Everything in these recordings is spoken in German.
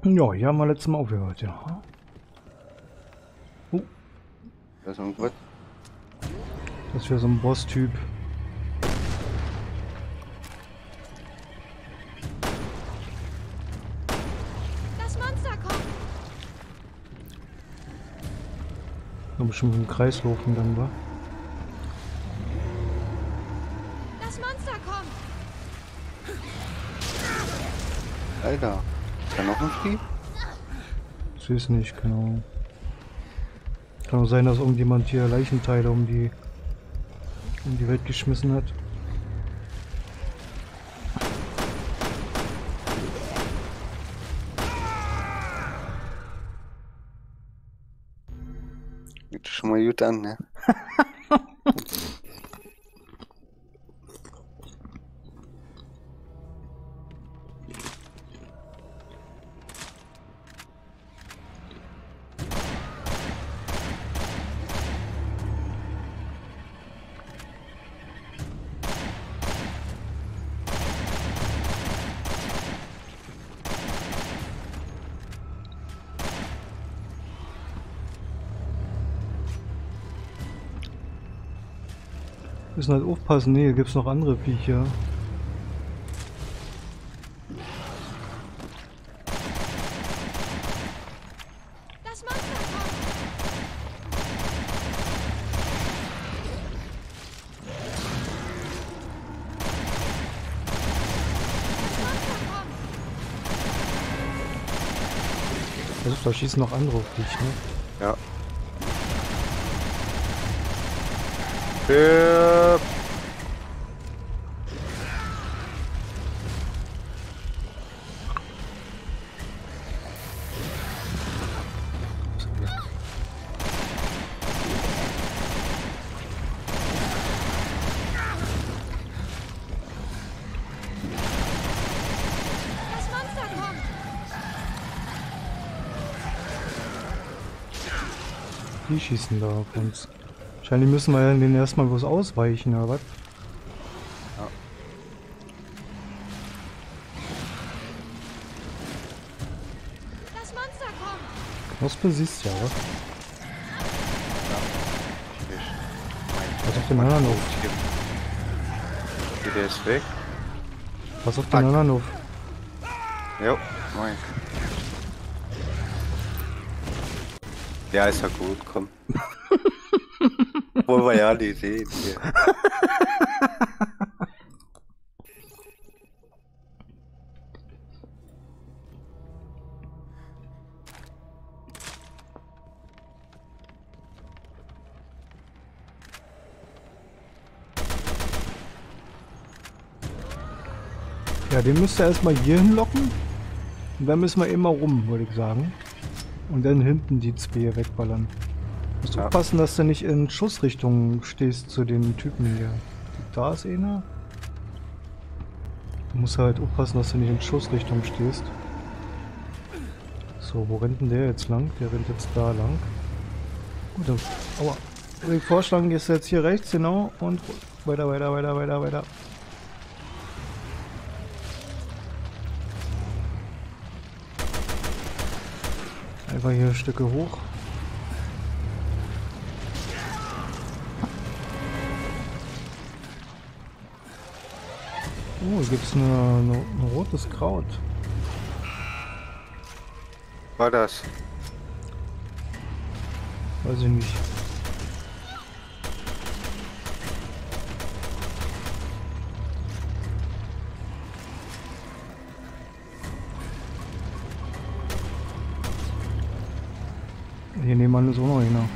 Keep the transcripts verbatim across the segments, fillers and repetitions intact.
Ja, hier haben wir letztes Mal aufgehört, ja. Oh. Da ist irgendwas. Das wäre so ein Boss-Typ. Das Monster kommt! Da bestimmt im Kreis laufen dann, wa? Das Monster kommt! Alter, ist da noch ein Vieh? Ich weiß nicht, genau. Kann auch sein, dass irgendjemand hier Leichenteile um die um die Welt geschmissen hat. Sieht schon mal gut an, ne? Müssen halt aufpassen, nee, hier gibt's noch andere Viecher. Das Monster kommt! Das Monster kommt! Also da schießen noch andere auf dich, ne? Ja. Stirb! Das Monster kommt! Die schießen da auf uns. Wahrscheinlich müssen wir ja den erstmal was ausweichen, oder was? Ja. Das Monster kommt! Knospe siehst ja, was? Ich. Was auf den anderen auf? Okay, der ist weg. Was auf den anderen auf? Jo, moin. Ja, ist ja gut, komm. Wollen wir ja die sehen hier. Ja, den müsst ihr erstmal hier hinlocken. Und dann müssen wir immer rum, würde ich sagen. Und dann hinten die zwei wegballern. Musst Ja. aufpassen, dass du nicht in Schussrichtung stehst zu den Typen hier. Da ist einer. Du musst halt aufpassen, dass du nicht in Schussrichtung stehst. So, wo rennt denn der jetzt lang? Der rennt jetzt da lang. Gut, dann, aua. Würde ich vorschlagen, gehst du jetzt hier rechts, genau. Und weiter, weiter, weiter, weiter, weiter. Einfach hier Stücke hoch. Oh, hier gibt es ein rotes Kraut. War das? Weiß ich nicht. Hier nebenan ist auch noch einer.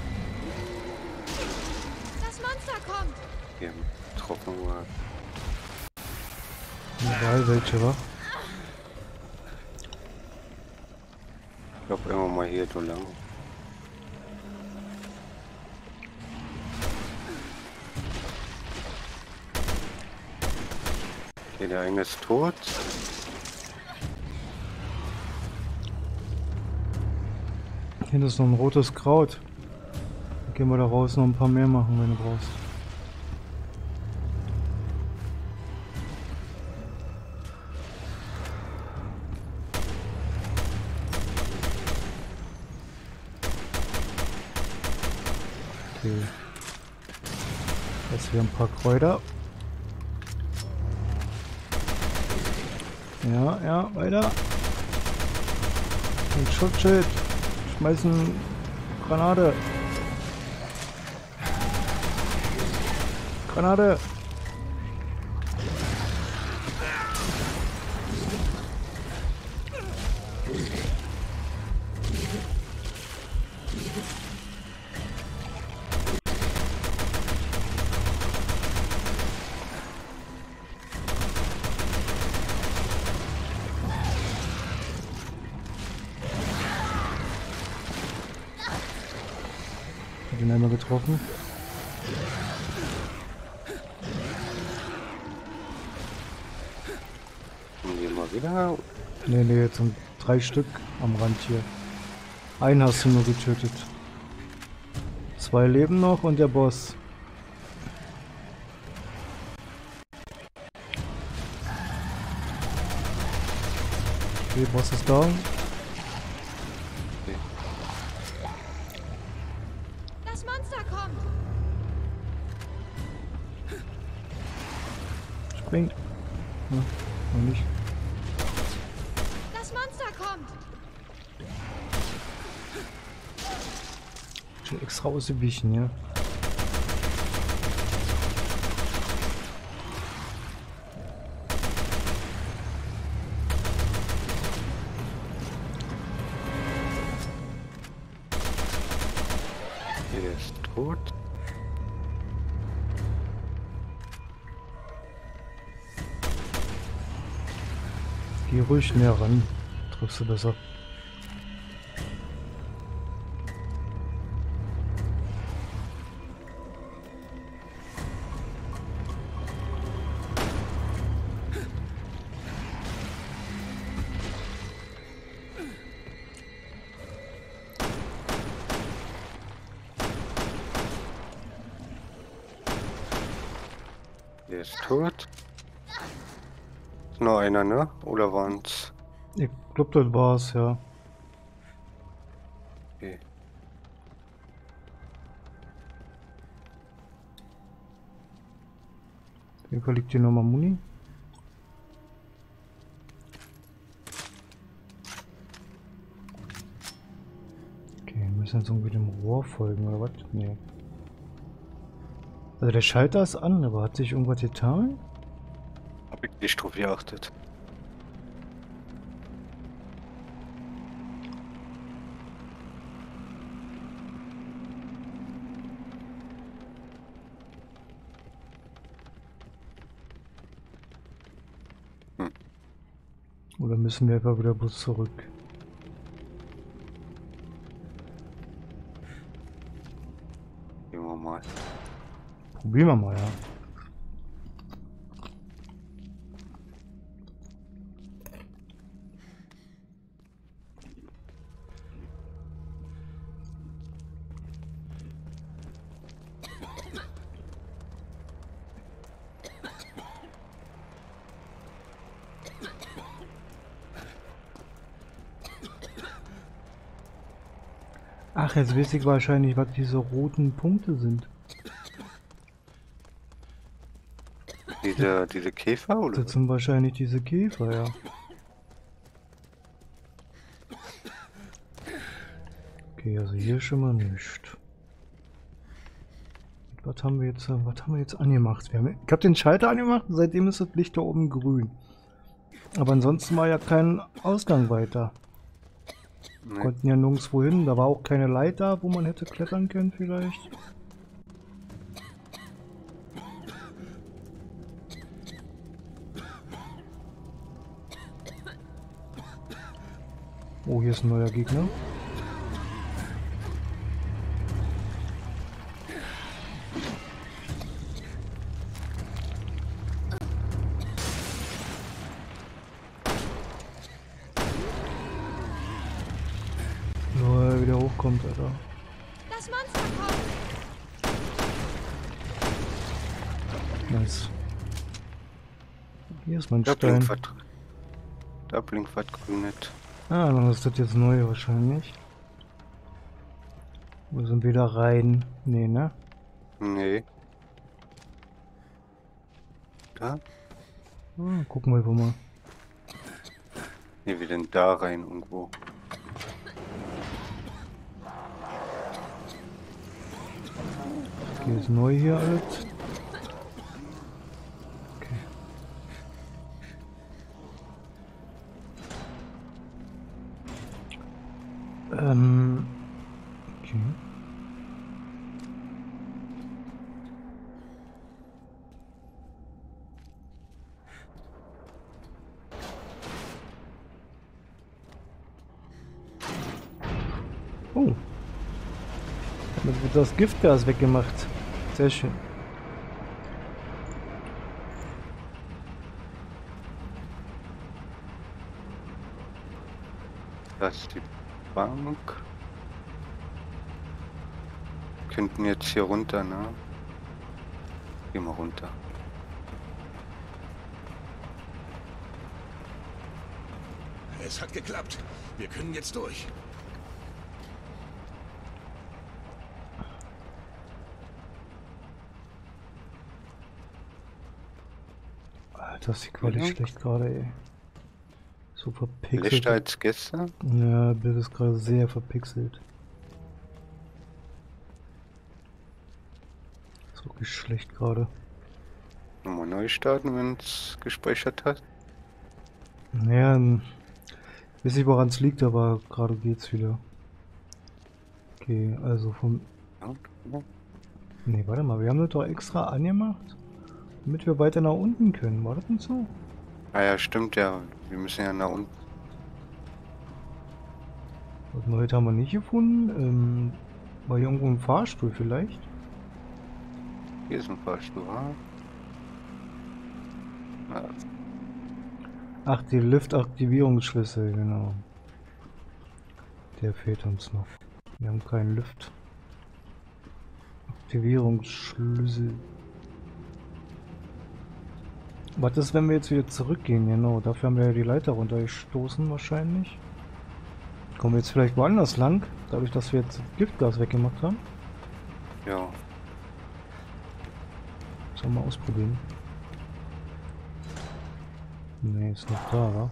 Das Monster kommt! Hier, getroffen wurde. Überall welche, wa? Ich glaube immer mal hier so lang. Okay, der eine ist tot. Hier ist noch ein rotes Kraut. Dann gehen wir da raus noch ein paar mehr machen, wenn du brauchst. Okay. Jetzt hier ein paar Kräuter. Ja, ja, weiter. Ein Schutzschild. Schmeißen Granate. Granate. Hab ihn einmal getroffen. Und gehen wir wieder. Ne, ne, jetzt sind drei Stück am Rand hier. Einen hast du nur getötet. Zwei leben noch und der Boss. Okay, Boss ist down. Okay. Das Monster kommt! Spring. Ja, noch nicht. Das Monster kommt! Schon extra ausgewichen, ja. Der ist tot. Geh ruhig näher ran. Triffst du besser. Der ist tot. Ist noch einer, ne? Oder waren's? Ich glaub, das war's, ja. Okay. Auf jeden Fall liegt hier nochmal Muni. Okay, wir müssen jetzt irgendwie dem Rohr folgen, oder was? Nee. Also der Schalter ist an, aber hat sich irgendwas getan? Hab ich nicht drauf geachtet. Oder müssen wir einfach wieder bloß zurück? Gehen wir mal. Probieren wir mal, ja. Ach, jetzt weiß ich wahrscheinlich, was diese roten Punkte sind. Diese, diese Käfer, oder? Das sind wahrscheinlich diese Käfer, ja. Okay, also hier schon mal nichts. Was haben wir jetzt, was haben wir jetzt angemacht? Wir haben, ich habe den Schalter angemacht und seitdem ist das Licht da oben grün. Aber ansonsten war ja kein Ausgang weiter. Nee. Konnten ja nirgendwo hin, da war auch keine Leiter, wo man hätte klettern können vielleicht. Oh, hier ist ein neuer Gegner. Nur er wieder hochkommt, Alter. Das Monster kommt! Nice. Hier ist mein Da Stein. blinkt was. Da blinkt was Grünes. Ah, dann ist das jetzt neu wahrscheinlich. Wir sind wieder rein. Nee, ne? Nee. Da? Ah, gucken wir mal. Nee, wir denn da rein irgendwo. Okay, ist neu hier alles. Okay. Ähm. Okay. Oh. Damit wird das Giftgas weggemacht. Sehr schön. Das ist die Bank. Könnten jetzt hier runter, ne? Gehen wir runter. Es hat geklappt. Wir können jetzt durch. Alter, ist die Qualität Ja. schlecht gerade, ey. So verpixelt. Schlechter als gestern? Ja, Bild ist gerade sehr verpixelt. Ist wirklich schlecht gerade. Nochmal neu starten, wenn es gespeichert hat. Naja, ähm, ich weiß nicht, woran es liegt, aber gerade geht's wieder. Okay, also vom... Ja, ja. Nee, warte mal, wir haben das doch extra angemacht, damit wir weiter nach unten können. War das nicht so? Ah ja, stimmt ja. Wir müssen ja nach unten. Was Neues haben wir nicht gefunden. Ähm, war hier irgendwo ein Fahrstuhl vielleicht? Hier ist ein Fahrstuhl. Ah. Ja. Ach, die Lift-Aktivierungsschlüssel, genau. Der fehlt uns noch. Wir haben keinen Lift. Aktivierungsschlüssel. Was ist, wenn wir jetzt wieder zurückgehen? Genau, dafür haben wir ja die Leiter runtergestoßen wahrscheinlich. Kommen wir jetzt vielleicht woanders lang, dadurch, dass wir jetzt Giftgas weggemacht haben? Ja. Sollen wir mal ausprobieren. Ne, ist noch da, wa?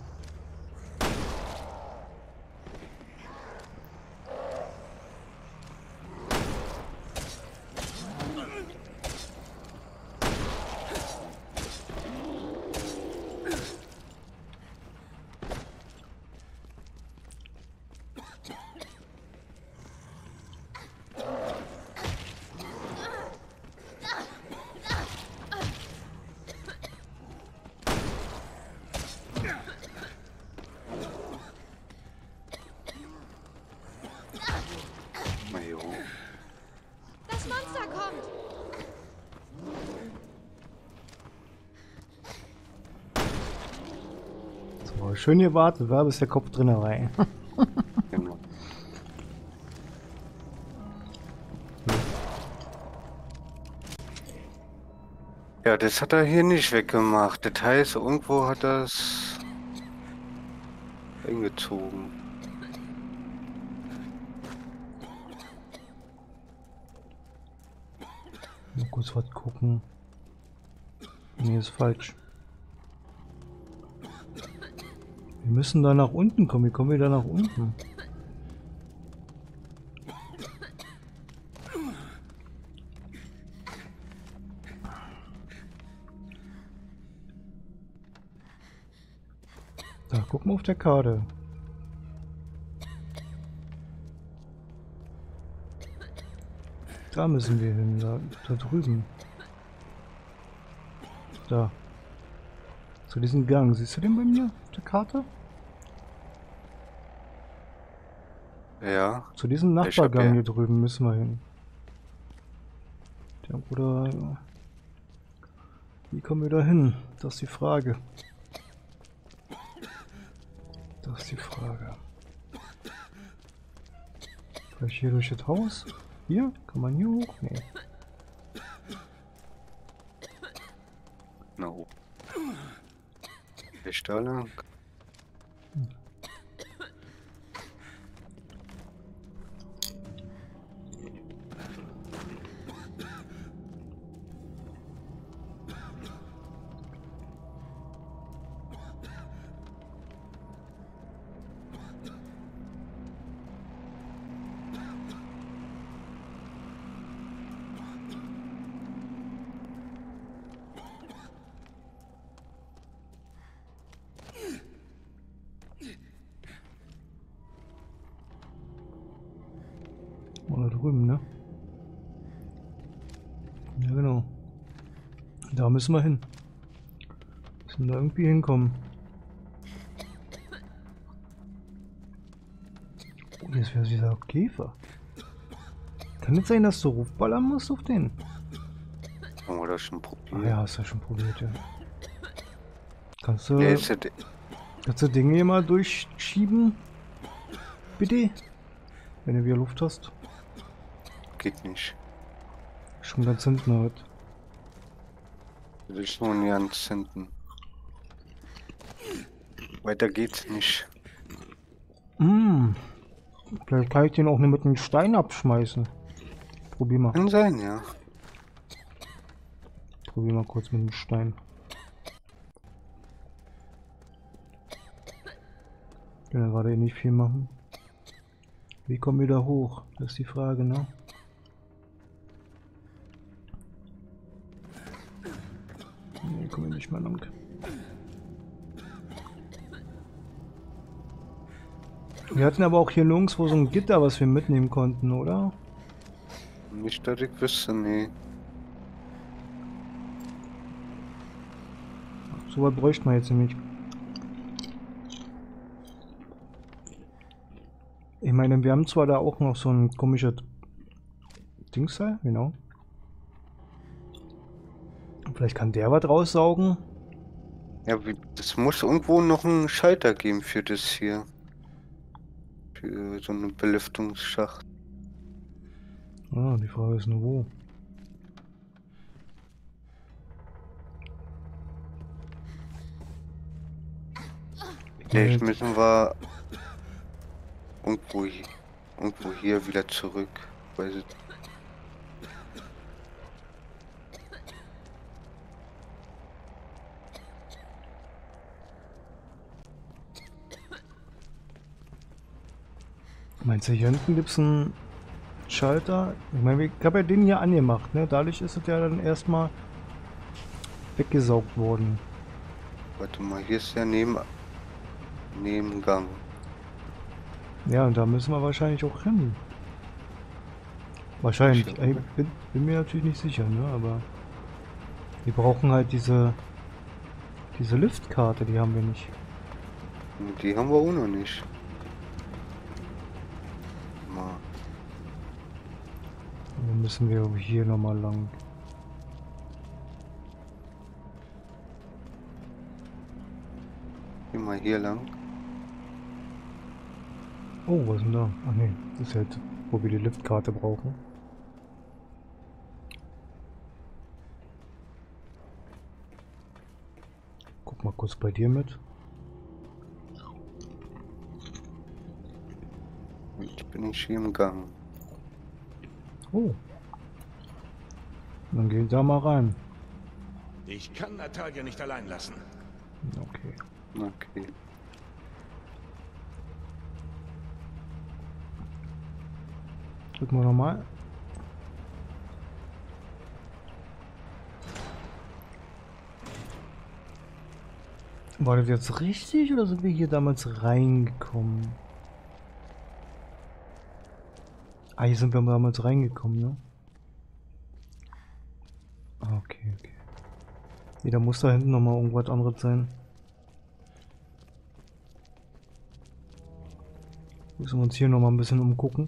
Mal hier hoch. Das Monster kommt! So, schön gewartet, war bis der Kopf drin rein. Genau. Ja, das hat er hier nicht weggemacht. Das heißt, irgendwo hat er es eingezogen. Mal kurz was gucken. Nee, ist falsch. Wir müssen da nach unten kommen. Wie kommen wir da nach unten? Da, guck mal auf der Karte. Da müssen wir hin, da, da drüben. Da. Zu diesem Gang. Siehst du den bei mir auf der Karte? Ja. Zu diesem Ich hab Nachbargang ja- hier drüben müssen wir hin. Der Bruder. Wie kommen wir da hin? Das ist die Frage. Das ist die Frage. Vielleicht hier durch das Haus? Hier? Kann man hier hoch? Nee. Na oben. Echt da lang? drüben, ne? Ja, genau. Da müssen wir hin. Müssen da irgendwie hinkommen. Oh, jetzt wäre dieser Käfer. Kann es sein, dass du Rufballern musst auf den? Haben wir das schon probiert? Ah ja, hast du schon probiert, ja. Kannst du, Nee, ist ja de- kannst du Dinge hier mal durchschieben? Bitte? Wenn du wieder Luft hast. geht nicht. Schon ganz hinten halt. Das ist nur ein ganz hinten. Weiter geht's nicht. Mm. Vielleicht kann ich den auch nur mit einem Stein abschmeißen. Probier mal. Kann sein, ja. Probier mal kurz mit dem Stein. Ich kann ja gerade eh nicht viel machen. Wie kommen wir da hoch? Das ist die Frage, ne? Nee, kommen wir nicht mehr lang. Wir hatten aber auch hier nirgendwo so ein Gitter, was wir mitnehmen konnten, oder? Nicht, dass ich wüsste, nee. So weit bräuchte man jetzt nämlich. Ich meine, wir haben zwar da auch noch so ein komisches Dings da, genau. Vielleicht kann der was raussaugen. Ja, wie, es muss irgendwo noch einen Schalter geben für das hier. Für so einen Belüftungsschacht. Ah, die Frage ist nur wo. Vielleicht müssen wir irgendwo hier, irgendwo hier wieder zurück. Weiß ich. Meinst du, hier hinten gibt es einen Schalter? Ich meine, ich habe ja den hier angemacht, ne? Dadurch ist es ja dann erstmal weggesaugt worden. Warte mal, hier ist ja neben, Nebengang. Ja, und da müssen wir wahrscheinlich auch hin. Wahrscheinlich. Ich Ich bin, bin mir natürlich nicht sicher, ne? Aber wir brauchen halt diese diese Liftkarte, die haben wir nicht. Die haben wir auch noch nicht. Mal. Dann müssen wir hier nochmal lang. Geh mal hier lang. Oh, was ist denn da? Ach nee, das ist halt, wo wir die Liftkarte brauchen. Guck mal kurz bei dir mit. Jetzt bin ich hier im Gang. Oh. Dann gehen da mal rein. Ich kann Natalia nicht allein lassen. Okay. Okay. Drücken wir nochmal. War das jetzt richtig oder sind wir hier damals reingekommen? Ah, hier sind wir damals reingekommen, ne? Ah, okay, okay. Nee, da muss da hinten nochmal irgendwas anderes sein. Müssen wir uns hier nochmal ein bisschen umgucken.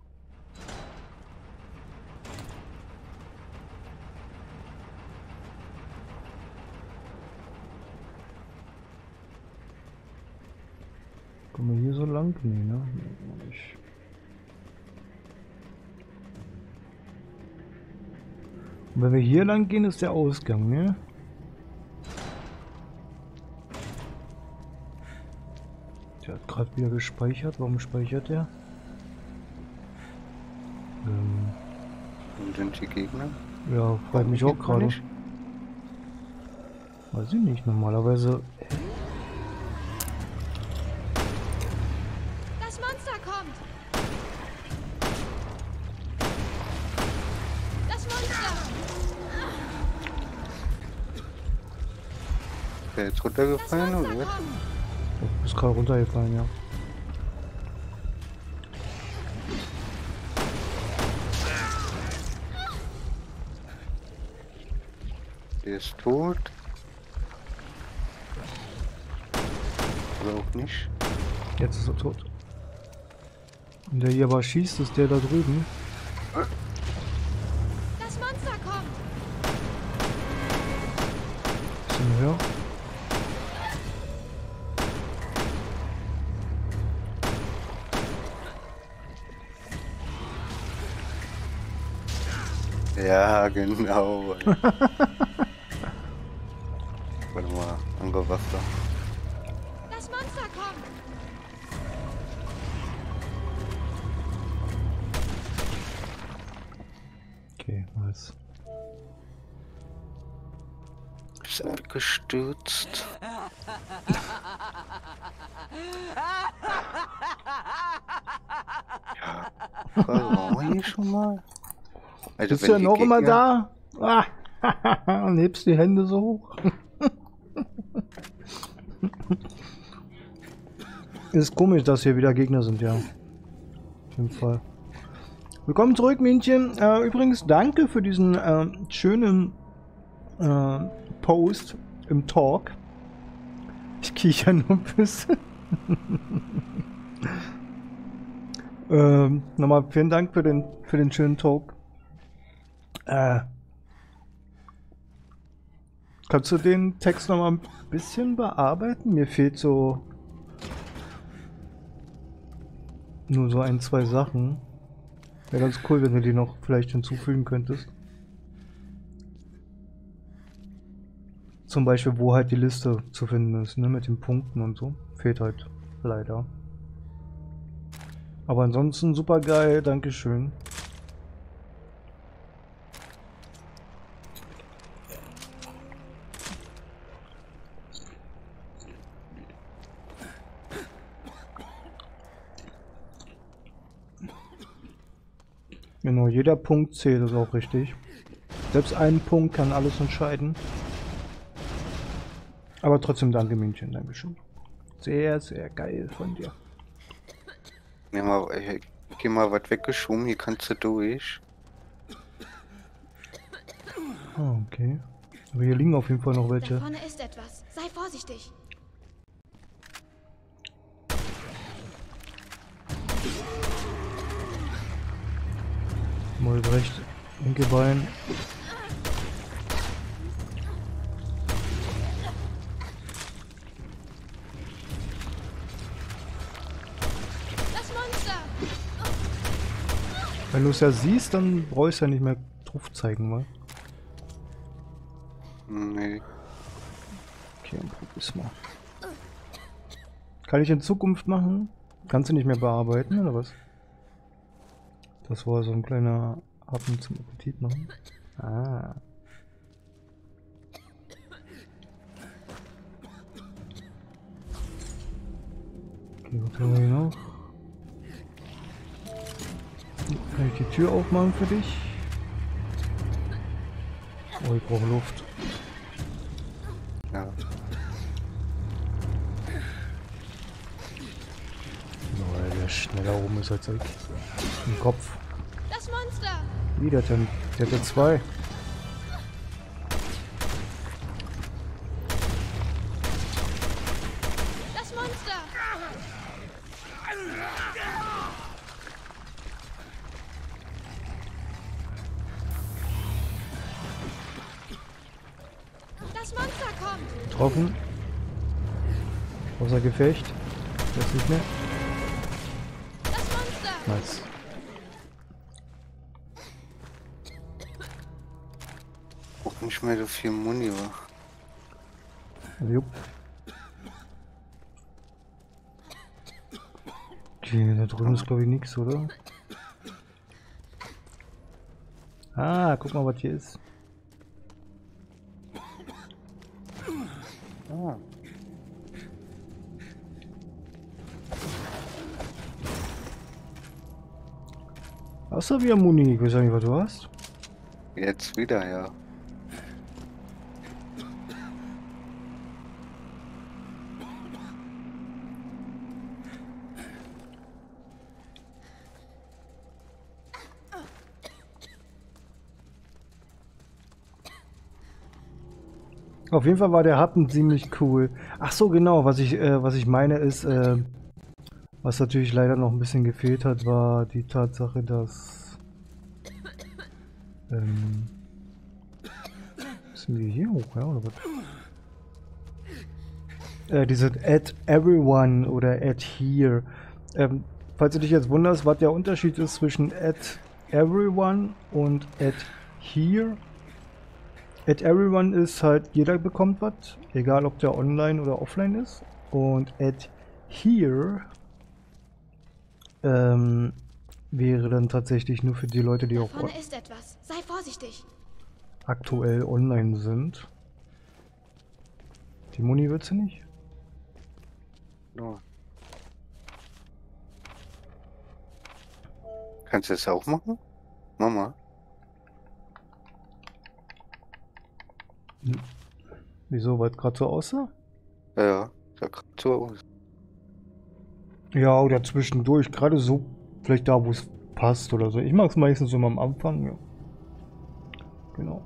Kommen wir hier so lang? Nee, ne? Nee, nicht. Und wenn wir hier lang gehen, ist der Ausgang, ne? Der hat gerade wieder gespeichert. Warum speichert er? Ähm, Wo sind die Gegner? ja, fragt mich auch Geht man gerade. nicht? Weiß ich nicht, normalerweise. Das Monster kommt! Das Monster! Ist der jetzt Das runtergefallen Monster oder? kommt! Du bist gerade runtergefallen, ja. Der ist tot. Oder auch nicht. Jetzt ist er tot. Und der hier aber schießt, ist der da drüben. Das Monster kommt! Bisschen höher. Ja, genau. Warte mal, andere Waffe. Das Monster kommt! Okay, nice. Ist abgestürzt. Ja, Frage, waren wir hier schon mal? Also Bist du ja die noch immer Gegner- da? Ah, und hebst die Hände so hoch. Ist komisch, dass hier wieder Gegner sind, ja. Auf jeden Fall. Willkommen zurück, Männchen. Äh, übrigens, danke für diesen äh, schönen äh, Post im Talk. Ich kicher nur ein bisschen. ähm, nochmal vielen Dank für den, für den schönen Talk. Äh, kannst du den Text noch mal ein bisschen bearbeiten? Mir fehlt so nur so ein, zwei Sachen. Wäre ganz cool, wenn du die noch vielleicht hinzufügen könntest. Zum Beispiel, wo halt die Liste zu finden ist, ne, mit den Punkten und so. Fehlt halt leider. Aber ansonsten super geil, dankeschön. Genau, jeder Punkt zählt, ist auch richtig. Selbst ein Punkt kann alles entscheiden. Aber trotzdem danke, Männchen, dankeschön. Sehr, sehr geil von dir. Ja, mal, ich, geh mal was weggeschoben, hier kannst du durch. Ah, okay. Aber hier liegen auf jeden Fall noch Da welche. vorne ist etwas. Sei vorsichtig. Mal recht, linke Bein. Das Monster! Wenn du es ja siehst, dann brauchst du ja nicht mehr drauf zeigen, wa? Nee. Okay, dann probier's mal. Kann ich in Zukunft machen? Kannst du nicht mehr bearbeiten, oder was? Das war so ein kleiner Happen zum Appetit machen. Ah. Okay, was haben wir hier noch? Kann ich die Tür aufmachen für dich? Oh, ich brauche Luft. Ja. Oh, der schneller oben ist als ich. Im Kopf. Das Monster! Wie, der hat ja, der hat ja zwei. Das Monster! Das Monster kommt! Getroffen. Außer Gefecht. Jetzt nicht mehr. Das Monster! Nice. Auch nicht mehr so viel Muni war. Jupp. Okay, da drüben ist glaube ich nichts, oder? Ah, guck mal, was hier ist. Ah. Hast du wieder Muni? Ich weiß ja nicht, was du hast. Jetzt wieder, ja. Auf jeden Fall war der Happen ziemlich cool. Ach so, genau, was ich, äh, was ich meine ist, äh, was natürlich leider noch ein bisschen gefehlt hat, war die Tatsache, dass ähm, müssen wir hier hoch, ja, oder was? Äh, diese Add Everyone oder Add Here. Ähm, falls du dich jetzt wunderst, was der Unterschied ist zwischen Add Everyone und Add Here. Add Everyone ist halt, jeder bekommt was, egal ob der online oder offline ist. Und Add Here ähm, wäre dann tatsächlich nur für die Leute, die Da auch vorne ist etwas. Sei vorsichtig. aktuell online sind. Die Muni wird sie nicht? Ja. Kannst du das auch machen? Mama. Wieso, weil es gerade so aussah? Ja, ja, sah gerade so aus. Ja, oder zwischendurch, gerade so, vielleicht da, wo es passt oder so. Ich mag es meistens immer am Anfang, ja. Genau.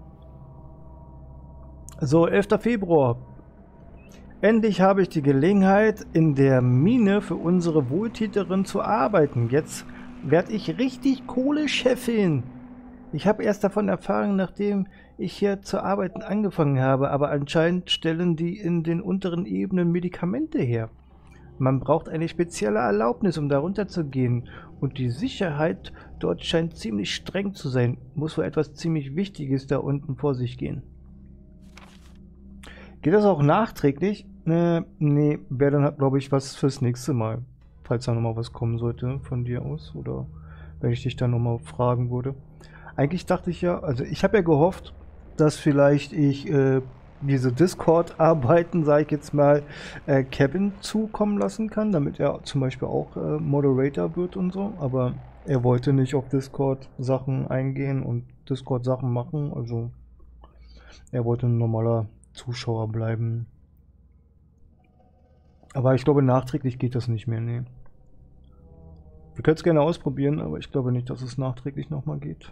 So, elfter Februar. Endlich habe ich die Gelegenheit, in der Mine für unsere Wohltäterin zu arbeiten. Jetzt werde ich richtig Kohle scheffeln. Ich habe erst davon erfahren, nachdem ich hier zu arbeiten angefangen habe, aber anscheinend stellen die in den unteren Ebenen Medikamente her. Man braucht eine spezielle Erlaubnis, um darunter zu gehen, und die Sicherheit dort scheint ziemlich streng zu sein. Muss wohl etwas ziemlich Wichtiges da unten vor sich gehen. Geht das auch nachträglich? Äh, nee, wäre dann halt, glaube ich, was fürs nächste Mal. Falls da nochmal was kommen sollte von dir aus, oder wenn ich dich dann nochmal fragen würde. Eigentlich dachte ich ja, also ich habe ja gehofft, dass vielleicht ich äh, diese Discord-Arbeiten, sage ich jetzt mal, äh, Kevin zukommen lassen kann, damit er zum Beispiel auch äh, Moderator wird und so, aber er wollte nicht auf Discord-Sachen eingehen und Discord-Sachen machen, also er wollte ein normaler Zuschauer bleiben. Aber ich glaube, nachträglich geht das nicht mehr, nee. Wir können es gerne ausprobieren, aber ich glaube nicht, dass es nachträglich nochmal geht.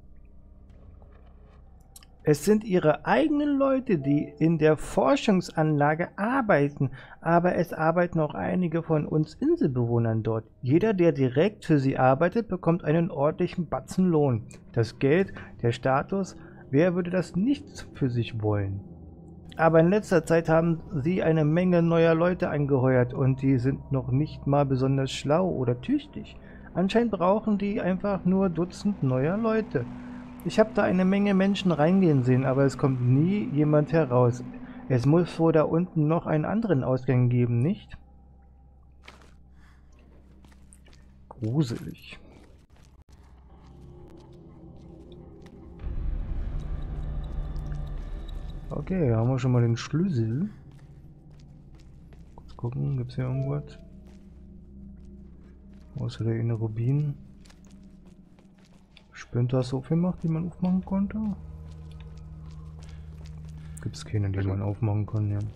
Es sind ihre eigenen Leute, die in der Forschungsanlage arbeiten, aber es arbeiten auch einige von uns Inselbewohnern dort. Jeder, der direkt für sie arbeitet, bekommt einen ordentlichen Batzen Lohn. Das Geld, der Status, wer würde das nicht für sich wollen? Aber in letzter Zeit haben sie eine Menge neuer Leute angeheuert und die sind noch nicht mal besonders schlau oder tüchtig. Anscheinend brauchen die einfach nur Dutzend neuer Leute. Ich habe da eine Menge Menschen reingehen sehen, aber es kommt nie jemand heraus. Es muss wohl da unten noch einen anderen Ausgang geben, nicht? Gruselig. Okay, da haben wir schon mal den Schlüssel. Kurz gucken, gibt es hier irgendwas? Außer der innere Rubin. Splinter so viel macht, die man aufmachen konnte? Gibt es keine, die man aufmachen kann, ja.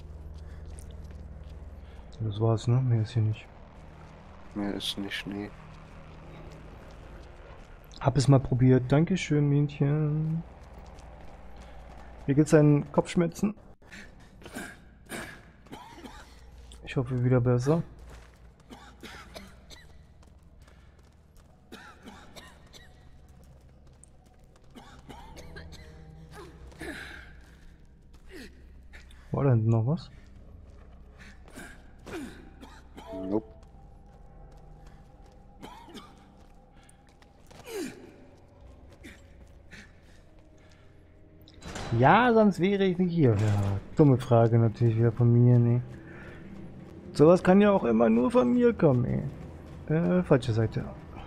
Das war's, ne? Mehr ist hier nicht. Mehr ist nicht, nee. Hab es mal probiert. Dankeschön, Mädchen. Wie geht's deinen Kopfschmerzen? Ich hoffe wieder besser. War da hinten noch was? Nope. Ja, sonst wäre ich nicht hier. Ja, dumme Frage natürlich wieder von mir, ne? Sowas kann ja auch immer nur von mir kommen, ey. Äh, falsche Seite.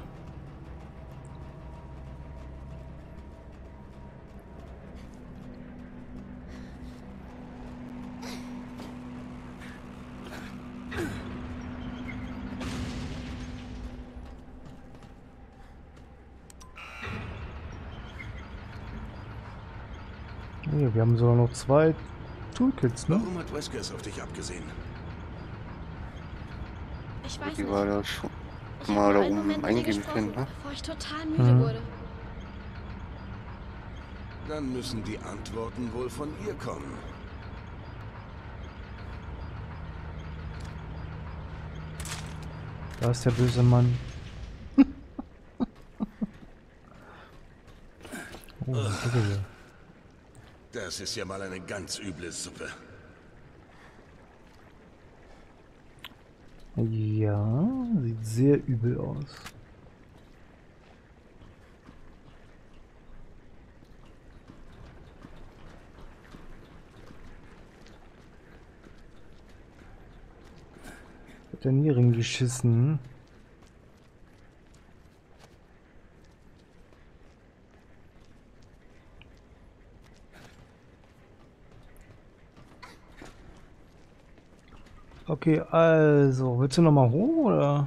Hier, wir haben sogar noch zwei Toolkits, ne? Warum hat Weskers auf dich abgesehen? Ich weiß Die nicht. war da schon Ich mal habe da nur einen oben Moment mit ihr eingehen gesprochen, können, ne? bevor ich total müde Mhm. wurde. Dann müssen die Antworten wohl von ihr kommen. Da ist der böse Mann. Oh, was ist das? Das ist ja mal eine ganz üble Suppe. Ja, sieht sehr übel aus. Hat er nie reingeschissen? Okay, also, willst du noch mal hoch oder?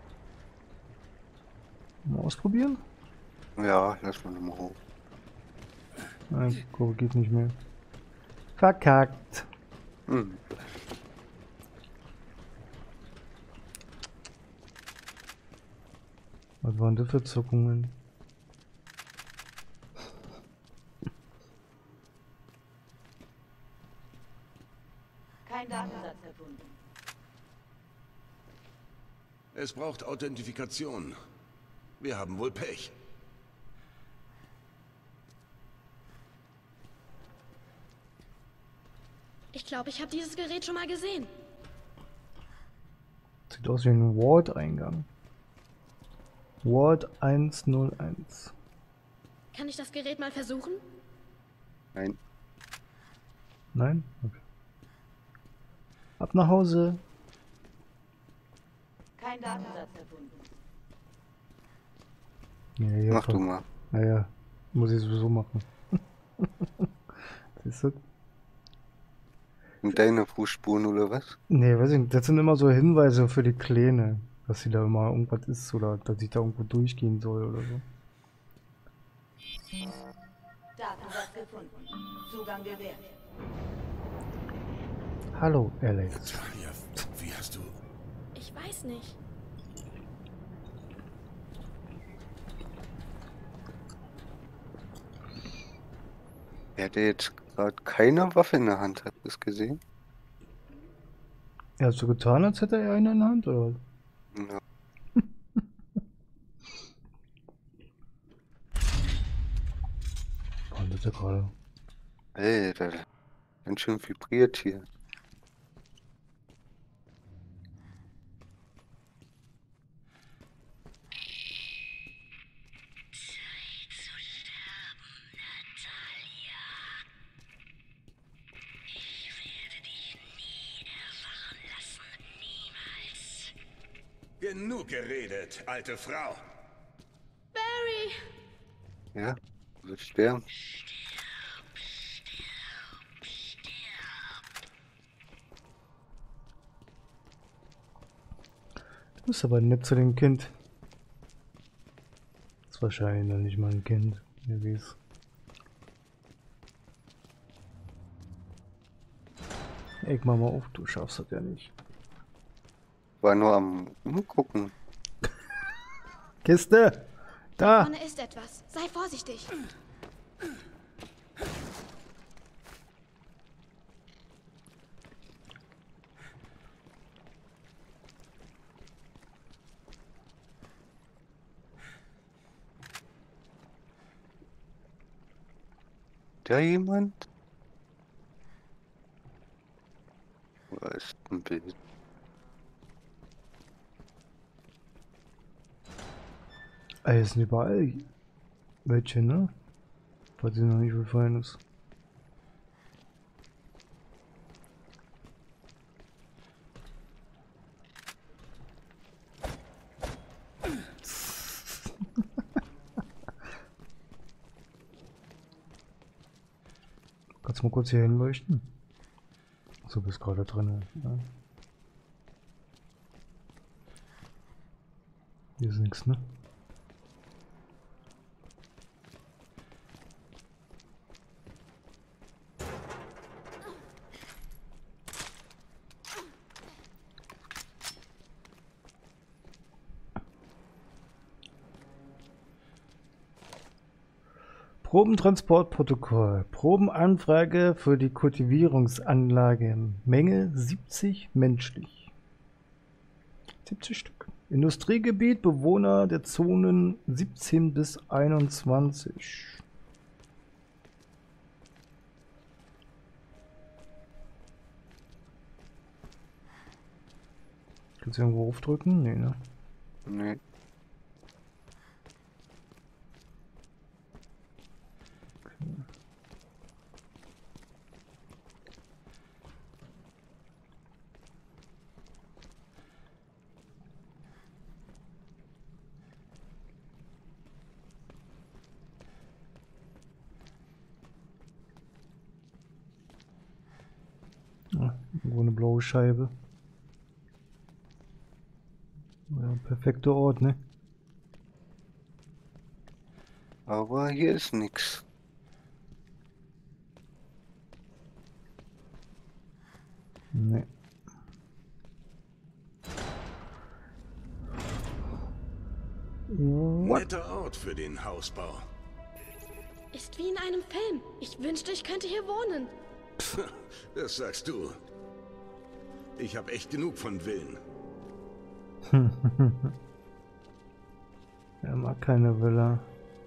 Mal ausprobieren? Ja, lass mal nochmal hoch. Nein, Kurve geht nicht mehr. Verkackt. Hm. Was waren das für Zuckungen? Kein Datensatz erfunden. Es braucht Authentifikation. Wir haben wohl Pech. Ich glaube, ich habe dieses Gerät schon mal gesehen. Sieht aus wie ein Vault-Eingang. Vault eins null eins. Kann ich das Gerät mal versuchen? Nein. Nein? Okay. Ab nach Hause. Kein Datensatz erfunden. Ja, ja, Mach du mal. Naja, muss ich sowieso machen. Siehst du? In deine Fußspuren oder was? Nee, weiß ich nicht. Das sind immer so Hinweise für die Kleine, dass sie da immer irgendwas ist oder dass ich da irgendwo durchgehen soll oder so. Datensatz gefunden. Zugang gewährt. Hallo, Alex. Talia, wie hast du... Ich weiß nicht. Er hatte jetzt gerade keine Waffe in der Hand, hast du es gesehen? Er hat so getan, als hätte er eine in der Hand, oder was? Ja. Was ist der gerade? Alter, ganz schön vibriert hier. Genug geredet, alte Frau. Barry! Ja, du wirst sterben. Du bist aber nett zu dem Kind. Ist wahrscheinlich noch nicht mal ein Kind. Wer weiß. Ich mach mal auf, du schaffst das ja nicht. War nur am Umgucken. Kiste! Da! Vorne ist etwas. Sei vorsichtig. Da jemand? Wo ist ein Bild? Ah, hier sind überall welche, ne? Falls dir noch nicht gefallen ist. Kannst du mal kurz hier hinleuchten? So, bist gerade drin. Ja. Hier ist nichts, ne? Probentransportprotokoll. Probenanfrage für die Kultivierungsanlage. Menge siebzig menschlich. siebzig Stück. Industriegebiet, Bewohner der Zonen siebzehn bis einundzwanzig. Kannst du irgendwo aufdrücken? Nee, ne? Nee. Ah, irgendwo eine blaue Scheibe. Ja, perfekter Ort, ne? Aber hier ist nichts. Ne. What? Netter Ort für den Hausbau. Ist wie in einem Film. Ich wünschte, ich könnte hier wohnen. Das sagst du. Ich habe echt genug von Villen. Er mag keine Villa.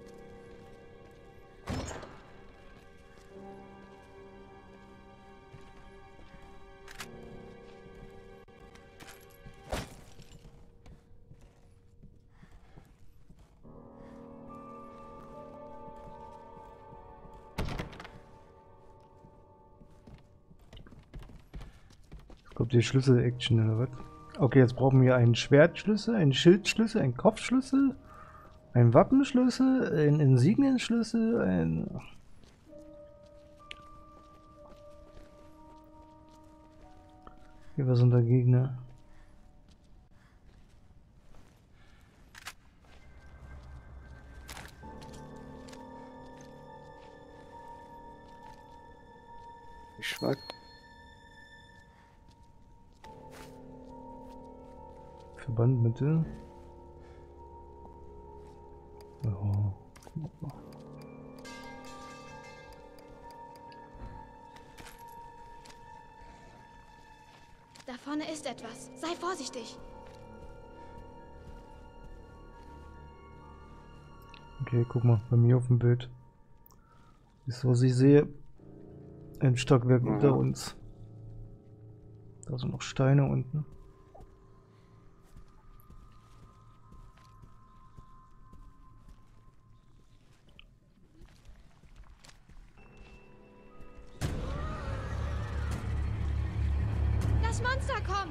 Kommt die Schlüssel-Action oder was? Okay, jetzt brauchen wir einen Schwertschlüssel, einen Schildschlüssel, einen Kopfschlüssel, einen Wappenschlüssel, einen Insignienschlüssel, ein... Hier, was sind da Gegner? Ich weiß. Verbandmittel. Ja. Da vorne ist etwas. Sei vorsichtig. Okay, guck mal, bei mir auf dem Bild ist, was ich sehe, ein Stockwerk Mhm. unter uns. Da sind noch Steine unten. Das Monster kommt!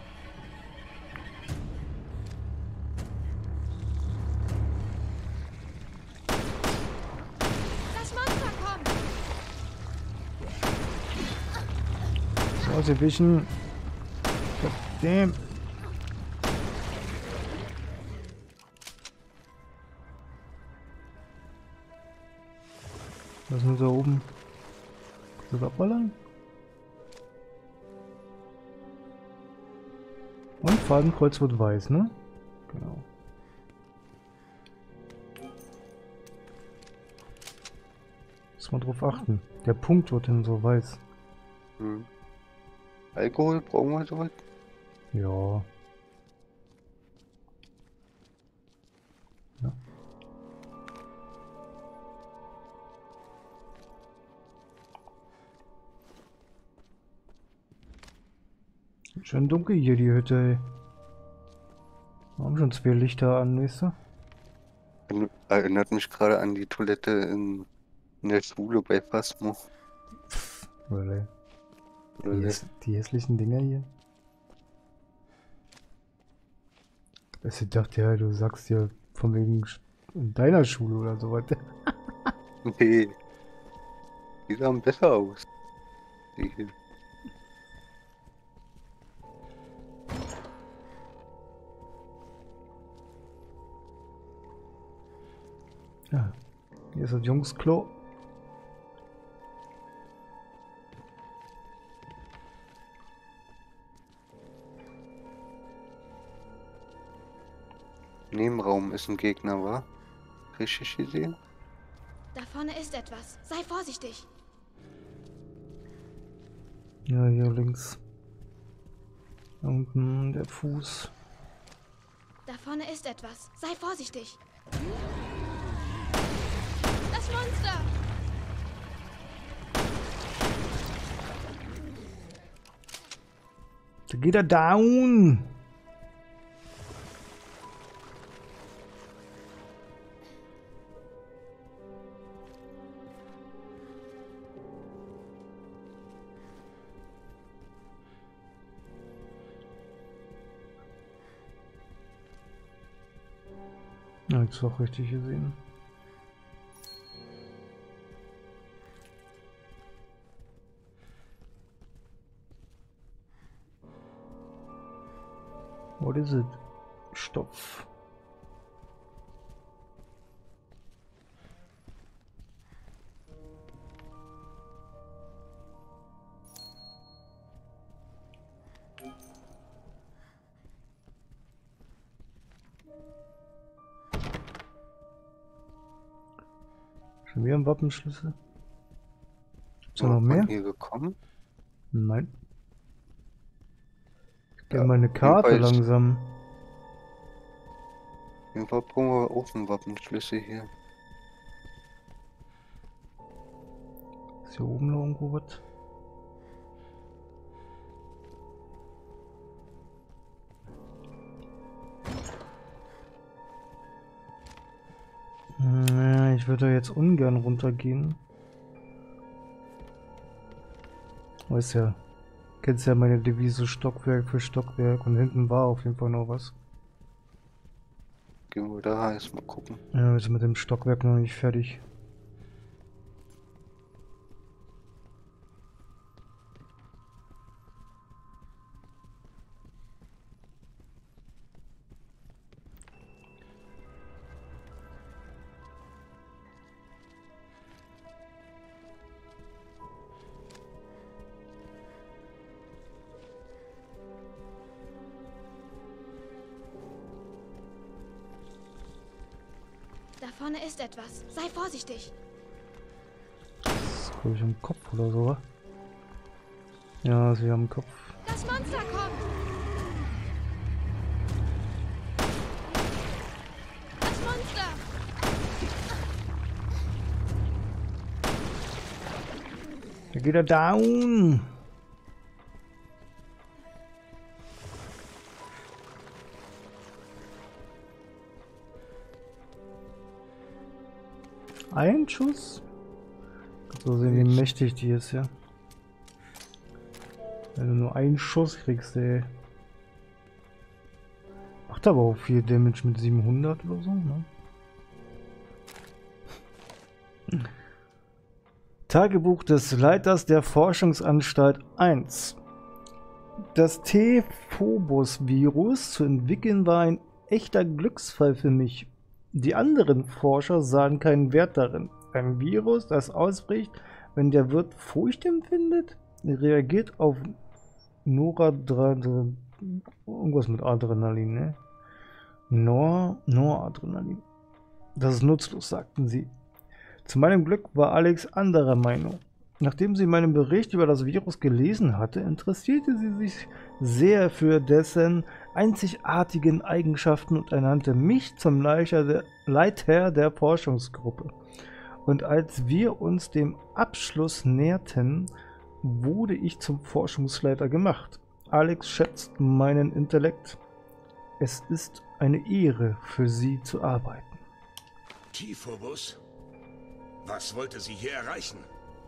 Das Monster kommt! So, sie wischen. Damn. Was ist denn da oben? Kannst du das abballern? Und Fadenkreuz wird weiß, ne? Genau. Muss man drauf achten. Der Punkt wird dann so weiß. Hm. Alkohol, brauchen wir sowas? Ja. Ja. Schön dunkel hier die Hütte, ey. Wir haben schon zwei Lichter an, weißt du? Erinnert mich gerade an die Toilette in, in der Schule bei Phasmo. Really? Die, Oder häss die hässlichen Dinger hier. Also ich dachte ja, du sagst ja von wegen Sch- in deiner Schule oder so weiter. Nee. Die sahen besser aus. Die hier. Ja. Hier ist das Jungsklo. Nebenraum ist ein Gegner, wa? Richtig gesehen? Da vorne ist etwas. Sei vorsichtig. Ja, hier links. Da unten der Fuß. Da vorne ist etwas. Sei vorsichtig. Das Monster! Da geht er down. Ja, jetzt auch richtig gesehen. What is it? Stoff. Schon wieder ein Wappenschlüssel? Ist da noch mehr? Hier gekommen? Nein. Ich gehe Ja, meine Karte jedenfalls- langsam. Jedenfalls brauchen wir auch einen Wappenschlüssel hier. Ist hier oben noch irgendwo was? Ja, ich würde jetzt ungern runtergehen. Weißt ja, kennst ja meine Devise Stockwerk für Stockwerk und hinten war auf jeden Fall noch was. Gehen wir da erstmal gucken. Ja, wir sind mit dem Stockwerk noch nicht fertig. Da vorne ist etwas. Sei vorsichtig. Das ist, glaube ich, am Kopf oder so, wa? Ja, sie am Kopf. Das Monster kommt! Das Monster! Da geht er down! Ein Schuss? So sehen, wie mächtig die ist, ja. Wenn du nur einen Schuss kriegst, ey. Macht aber auch viel Damage mit siebenhundert oder so, ne? Tagebuch des Leiters der Forschungsanstalt eins. Das T-Phobos-Virus zu entwickeln war ein echter Glücksfall für mich. Die anderen Forscher sahen keinen Wert darin. Ein Virus, das ausbricht, wenn der Wirt Furcht empfindet, reagiert auf Noradrenalin. Irgendwas mit Adrenalin, ne? Nor Noradrenalin. Das ist nutzlos, sagten sie. Zu meinem Glück war Alex anderer Meinung. Nachdem sie meinen Bericht über das Virus gelesen hatte, interessierte sie sich sehr für dessen einzigartigen Eigenschaften und ernannte mich zum Leiter der, Leiter der Forschungsgruppe. Und als wir uns dem Abschluss näherten, wurde ich zum Forschungsleiter gemacht. Alex schätzt meinen Intellekt. Es ist eine Ehre, für sie zu arbeiten. T-Phobos? Was wollte sie hier erreichen?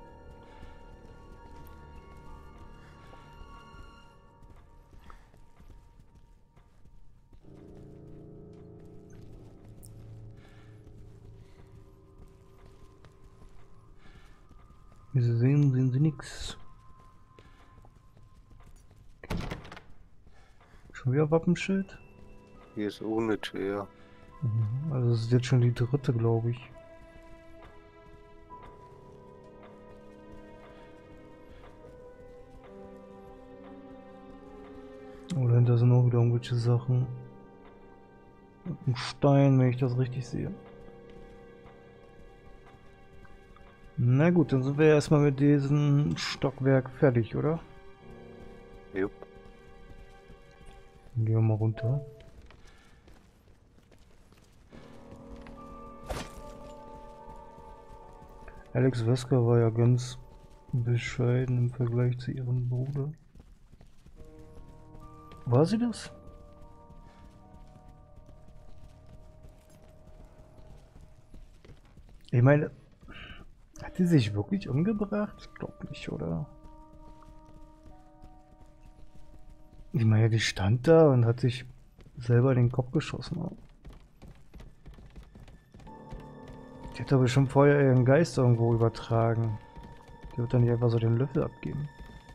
Wie Sie sehen, sehen Sie nichts. Schon wieder Wappenschild? Hier ist ohne Tür. Mhm. Also es ist jetzt schon die dritte, glaube ich. Oder hinter sind auch wieder irgendwelche Sachen. Und ein Stein, wenn ich das richtig sehe. Na gut, dann sind wir erstmal mit diesem Stockwerk fertig, oder? Jupp. Dann gehen wir mal runter. Alex Wesker war ja ganz bescheiden im Vergleich zu ihrem Bruder. War sie das? Ich meine, hat sie sich wirklich umgebracht? Ich glaube nicht, oder? Ich meine, die stand da und hat sich selber in den Kopf geschossen. Die hat aber schon vorher ihren Geist irgendwo übertragen. Die wird dann nicht einfach so den Löffel abgeben.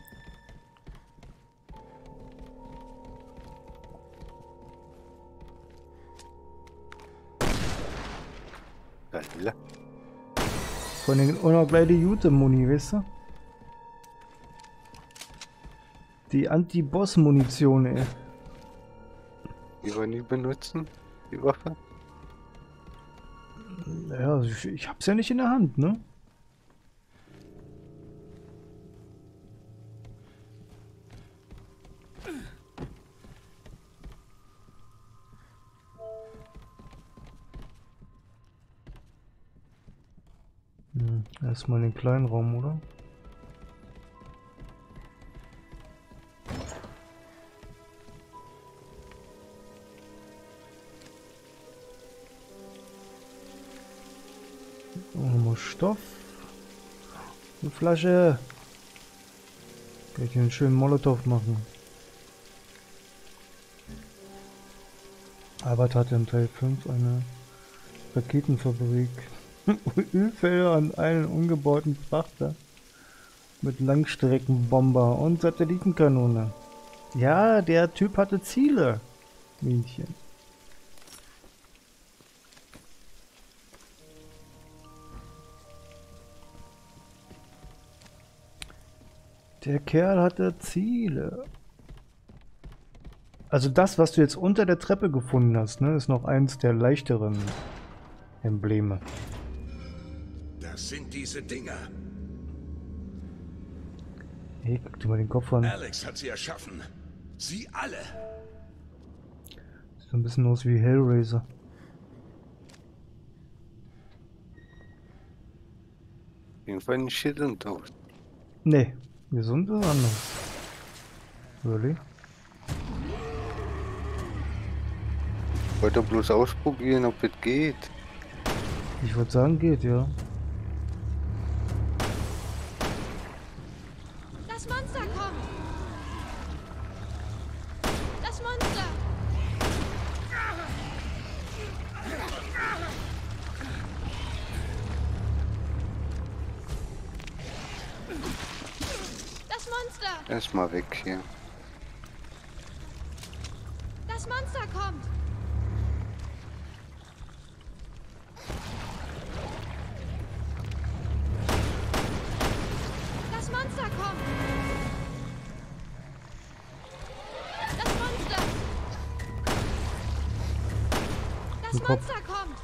Geil. Von den unergleiche Jute-Muni, weißt du? Die Anti-Boss-Munition, ey. Die wir nie benutzen, die Waffe. Ja, ich, ich hab's ja nicht in der Hand, ne? Hm, erstmal den kleinen Raum, oder? Nochmal Stoff. Eine Flasche. Kann ich hier einen schönen Molotow machen. Albert hatte in Teil fünf eine Raketenfabrik. Ölfelder an einen umgebauten Frachter. Mit Langstreckenbomber und Satellitenkanone. Ja, der Typ hatte Ziele. Mädchen. Der Kerl hatte Ziele. Also das, was du jetzt unter der Treppe gefunden hast, ne, ist noch eins der leichteren Embleme. Das sind diese Dinger. Hey, guck dir mal den Kopf an. Alex hat sie erschaffen. Sie alle. Sieht ein bisschen aus wie Hellraiser. Auf jeden Fall nicht hier drin tot. Nee, gesund ist anders. Really? Ich wollte bloß ausprobieren, ob es geht. Ich würde sagen, geht, ja. Das Monster kommt! Das Monster! Das Monster! Erstmal weg hier. Das Monster kommt! Das Monster kommt! Das Monster! Das Im Kopf. Monster kommt!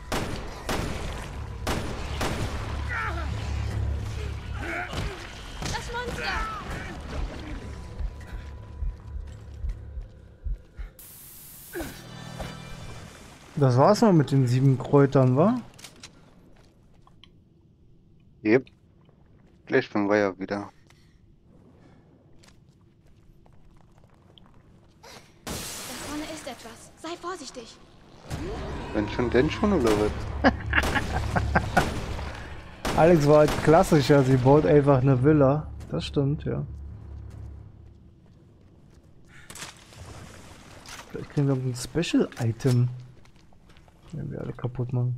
Das Monster! Das war's mal mit den sieben Kräutern, wa? Yep. Gleich bin wir ja wieder. Da vorne ist etwas. Sei vorsichtig. Wenn schon, denn schon, oder was? Alex war halt klassischer, sie baut einfach eine Villa. Das stimmt, ja. Vielleicht kriegen wir ein Special-Item. Wenn wir alle kaputt machen.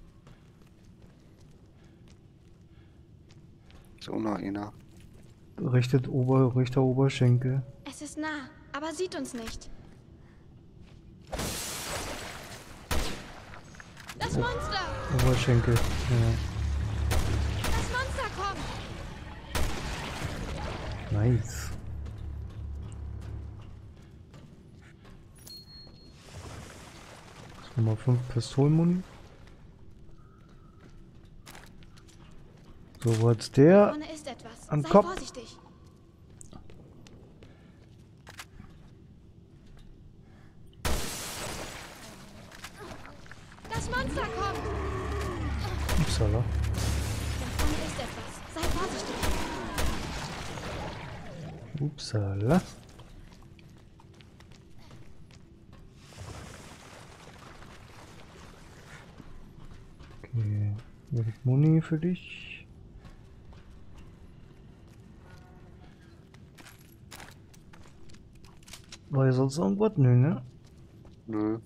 So noch einer. Richtet Ober, Richter Oberschenkel. Es ist nah, aber sieht uns nicht. Das Monster! Oberschenkel, ja. Das Monster kommt! Nice. Nummer fünf Pistolenmuni. So, wo hat's der? Vorne ist etwas. Am Sei Kopf. vorsichtig. Das Monster kommt! Upsala. Da vorne Upsala. Okay, hier gibt Muni für dich. War hier sonst irgendwas? Nö, ne? Nö.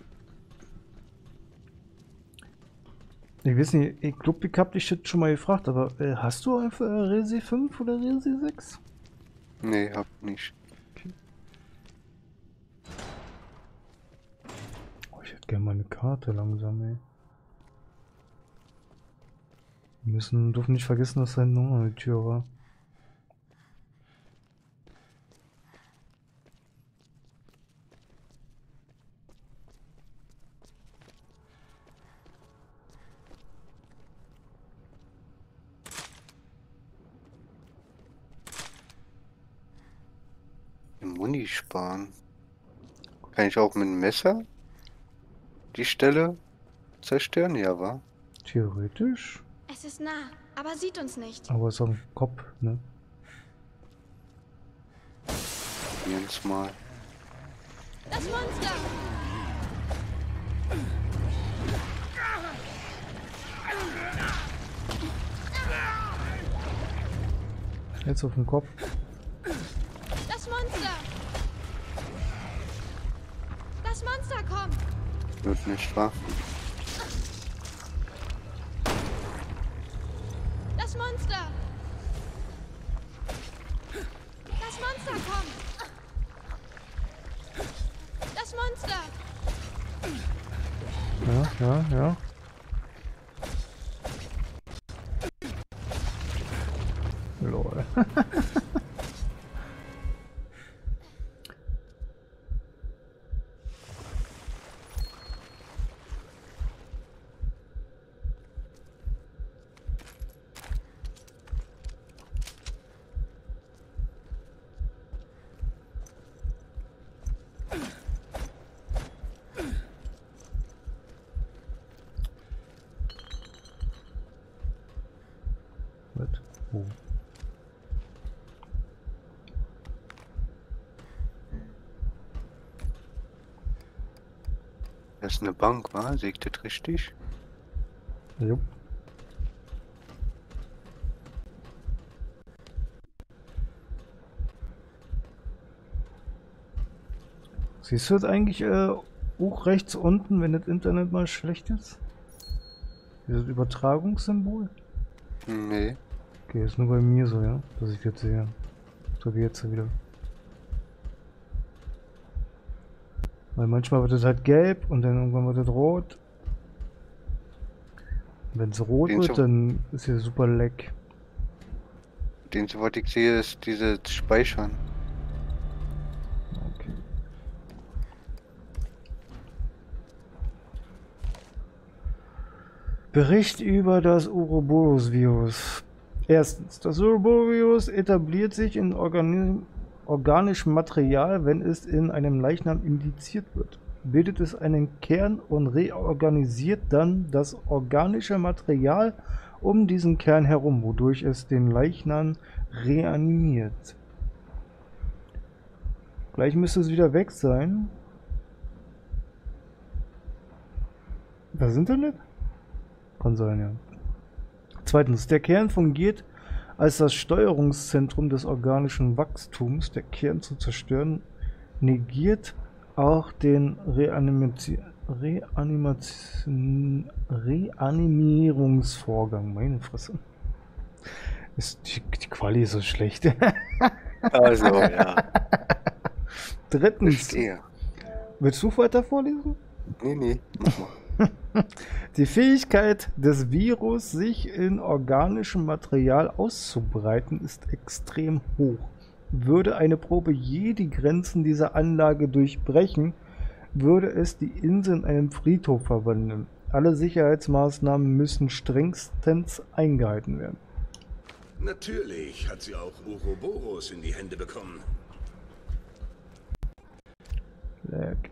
Ich weiß nicht, ich glaube, ich hab dich jetzt schon mal gefragt, aber äh, hast du einfach äh, Resi fünf oder Resi sechs? Nee, hab nicht. Okay. Oh, ich hätte gerne mal eine Karte langsam, ey. Wir müssen, dürfen nicht vergessen, dass da hinten noch eine Tür war. Muni sparen. Kann ich auch mit dem Messer die Stelle zerstören? Ja, wa? Theoretisch. Es ist nah, aber sieht uns nicht. Aber es ist am Kopf, ne? Jedes Mal. Das Monster! Jetzt auf den Kopf. Das Monster! Das Monster kommt! Wird nicht wahr? Das Monster! Das Monster kommt! Das Monster! Ja, ja, ja. Lol. Was? Oh. Das ist eine Bank, wa? Sehe ich das richtig? Jo. Siehst du das eigentlich äh, hoch rechts unten, wenn das Internet mal schlecht ist? Dieses Übertragungssymbol? Nee. Okay, ist nur bei mir so, ja, dass ich jetzt sehe. So wie jetzt wieder. Weil manchmal wird es halt gelb und dann irgendwann wird es rot. Wenn es rot Den wird, so- dann ist hier super leck. Den, soweit ich sehe, ist dieses Speichern. Okay. Bericht über das Ouroboros-Virus. Erstens, das Ouroboros-Virus etabliert sich in Organi organischem Material, wenn es in einem Leichnam indiziert wird. Bildet es einen Kern und reorganisiert dann das organische Material um diesen Kern herum, wodurch es den Leichnam reanimiert. Gleich müsste es wieder weg sein. Das Internet? Kann sein, ja. Zweitens, der Kern fungiert als das Steuerungszentrum des organischen Wachstums. Der Kern zu zerstören negiert auch den Reanimati Reanimation Reanimierungsvorgang. Meine Fresse. Ist die, die Quali ist so schlecht. Also, ja. Drittens, Verstehe. willst du weiter vorlesen? Nee, nee. Mach mal. Die Fähigkeit des Virus, sich in organischem Material auszubreiten, ist extrem hoch. Würde eine Probe je die Grenzen dieser Anlage durchbrechen, würde es die Insel in einen Friedhof verwandeln. Alle Sicherheitsmaßnahmen müssen strengstens eingehalten werden. Natürlich hat sie auch Ouroboros in die Hände bekommen. Leck.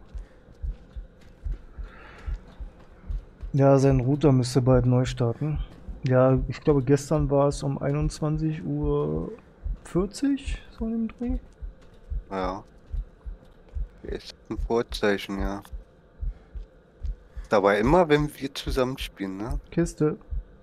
Ja, sein Router müsste bald neu starten. Ja, ich glaube gestern war es um einundzwanzig Uhr vierzig, so in dem Dreh. Ja. Ist ein Vorzeichen, ja. Dabei immer, wenn wir zusammenspielen, ne? Kiste.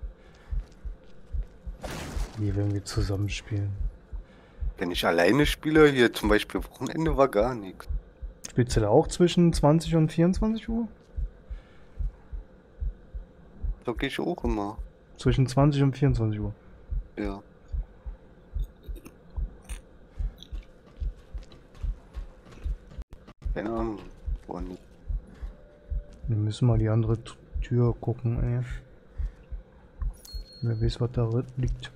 Wie, wenn wir zusammenspielen. Wenn ich alleine spiele, hier zum Beispiel Wochenende war gar nichts. Spielst du da auch zwischen zwanzig und vierundzwanzig Uhr? Da gehe ich auch immer. Zwischen zwanzig und vierundzwanzig Uhr. Ja. Keine Ahnung. Boah, nicht. Wir müssen mal die andere T- Tür gucken, ey. Wer weiß, was da ri- liegt.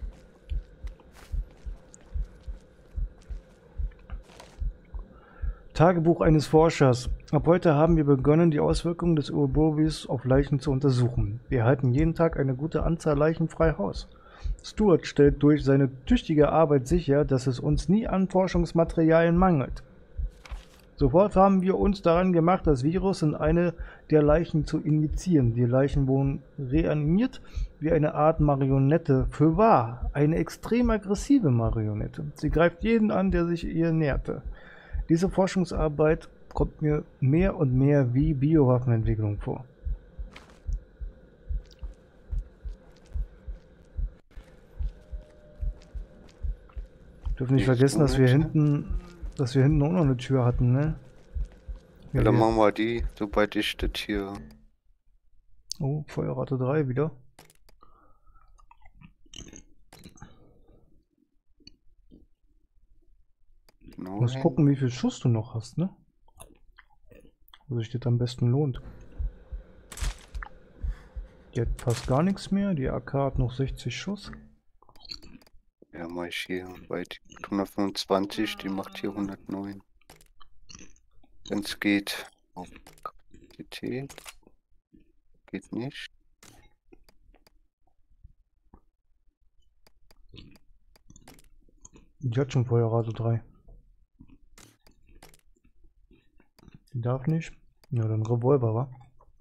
Tagebuch eines Forschers. Ab heute haben wir begonnen, die Auswirkungen des Ouroboros auf Leichen zu untersuchen. Wir halten jeden Tag eine gute Anzahl Leichen frei Haus. Stuart stellt durch seine tüchtige Arbeit sicher, dass es uns nie an Forschungsmaterialien mangelt. Sofort haben wir uns daran gemacht, das Virus in eine der Leichen zu injizieren. Die Leichen wurden reanimiert wie eine Art Marionette. Für wahr, eine extrem aggressive Marionette. Sie greift jeden an, der sich ihr näherte. Diese Forschungsarbeit kommt mir mehr und mehr wie Biowaffenentwicklung vor. Wir dürfen nicht vergessen, dass wir hinten, dass wir hinten auch noch eine Tür hatten, ne? Ja, dann machen wir die, sobald ich das hier. Oh, Feuerrate drei wieder. Du musst gucken, wie viel Schuss du noch hast, ne? Wo sich das am besten lohnt. Die hat fast gar nichts mehr. Die A K hat noch sechzig Schuss. Ja, mach ich hier bei hundertfünfundzwanzig, die macht hier hundertneun. Wenn es geht. Auf Kapazität. Geht nicht. Die hat schon Feuerrate drei. Die darf nicht. Ja, dann Revolver, wa?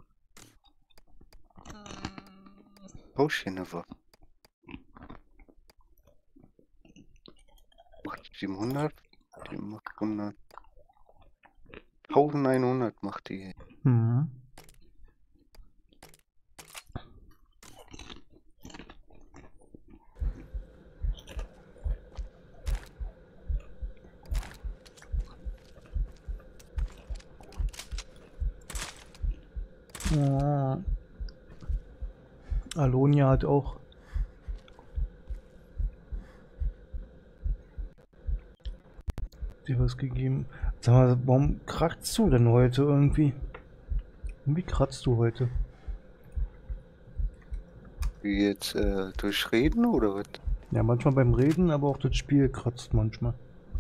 Tausch hier eine Waffe. Macht siebenhundert. Die macht hundert. eintausendeinhundert macht die. Mhm. Ja. Alonia hat auch dir was gegeben. Sag mal, warum kratzt du denn heute irgendwie? Wie kratzt du heute? Wie jetzt äh, durch Reden oder was? Ja, manchmal beim Reden, aber auch das Spiel kratzt manchmal.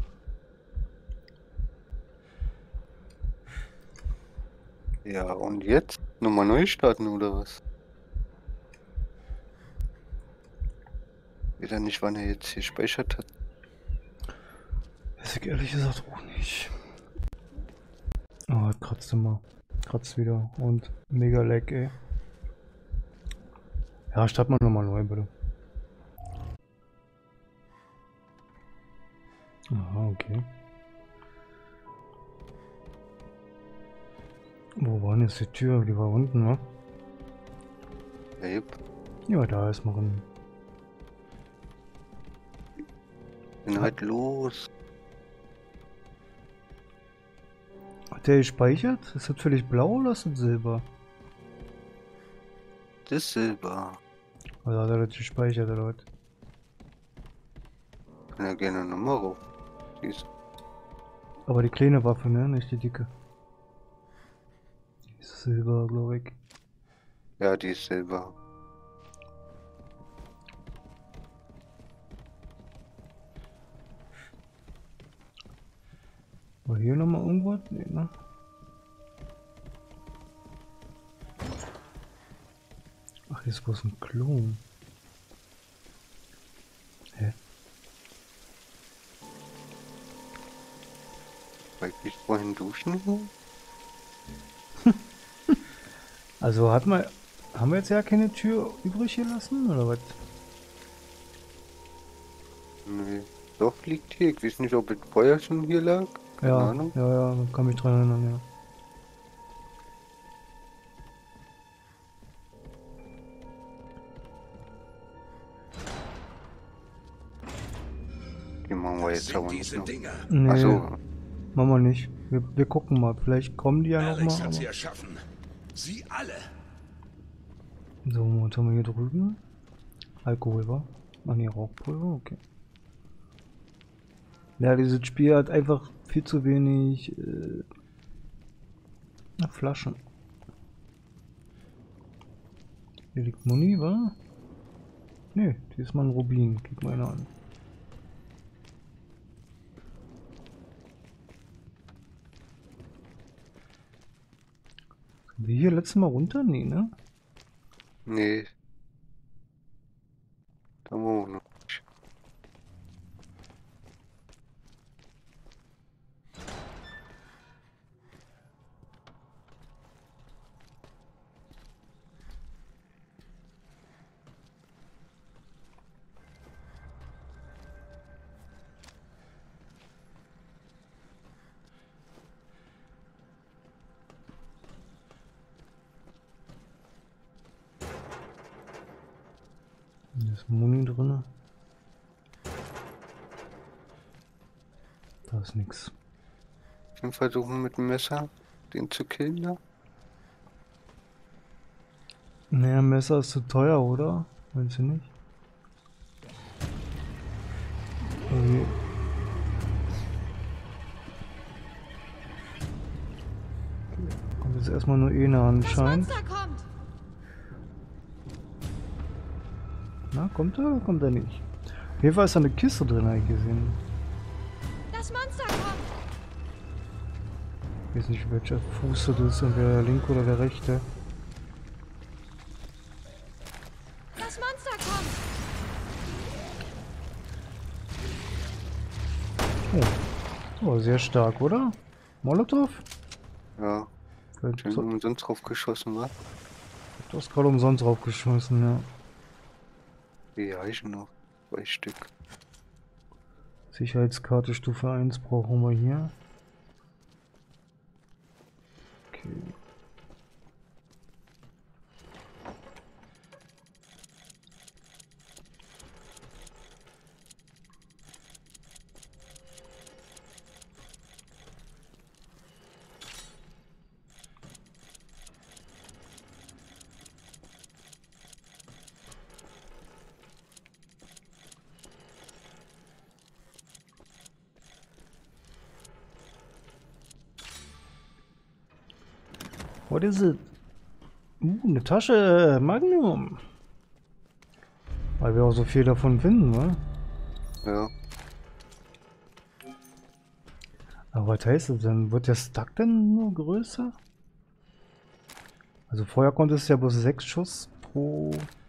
Ja, und jetzt? Nochmal neu starten oder was? Ich weiß ja nicht, wann er jetzt hier gespeichert hat. Weiß ich ehrlich gesagt auch nicht. Oh, kratzt immer. Kratzt wieder. Und mega lag, ey. Ja, starten wir nochmal neu, bitte. Aha, okay. Wo war denn jetzt die Tür? Die war unten, ne? Ja, jupp. Ja, da ist noch ein... Bin halt los. Hat der gespeichert? Ist das völlig blau oder ist das Silber? Das ist Silber. Also hat er das gespeichert, oder was? Kann ja gerne nochmal rauf. Siehst. Aber die kleine Waffe, ne? Nicht die dicke. Die ist Silber, glaube ich. Ja, die ist Silber. War hier nochmal irgendwas? Nee, ne? Ach, hier ist bloß ein Klo. Hä? Weil ich vorhin duschen? Also hat man... Haben wir jetzt ja keine Tür übrig gelassen, oder was? Nee, Doch, liegt hier. Ich weiß nicht, ob das Feuer schon hier lag. Keine Ja, Ahnung. ja, ja, kann mich dran erinnern, ja. Die machen wir Das jetzt sind aber nicht diese noch. Dinger. Nee, Achso, machen wir nicht. Wir, wir gucken mal. Vielleicht kommen die ja noch Alex mal. hat sie Aber... erschaffen. Sie alle. So, was haben wir hier drüben? Alkohol, wa? Ach nee, Rauchpulver, okay. Ja, dieses Spiel hat einfach viel zu wenig äh, Flaschen. Hier liegt Muni, wa? Ne, hier ist mal ein Rubin. Guck mal einer an. Sind wir hier letztes Mal runter? Nee, ne? nee. Da wollen wir noch. Hier ist Muni drin. Da ist nichts. Wir versuchen mit dem Messer den zu killen, ne? Naja, Messer ist zu teuer, oder? Meinst du nicht? Okay. Kommt jetzt erstmal nur eine Das anscheinend. Monster kommt! Na, kommt er oder kommt er nicht? Auf jeden Fall ist da eine Kiste drin, habe ich gesehen. Das Monster kommt! Ich weiß nicht, welcher Fuß das ist, entweder der linke oder der rechte. Das Monster kommt! Oh. Oh, sehr stark, oder? Molotow? Ja, Du schön umsonst drauf geschossen, wa? hast gerade umsonst draufgeschossen, ja. Die Eichen noch. Zwei Stück. Sicherheitskarte Stufe eins brauchen wir hier. Okay. What is it? Uh, eine Tasche Magnum. Weil wir auch so viel davon finden, ne? Ja. Aber was heißt das denn? Wird der Stack denn nur größer? Also vorher konnte es ja bloß sechs Schuss pro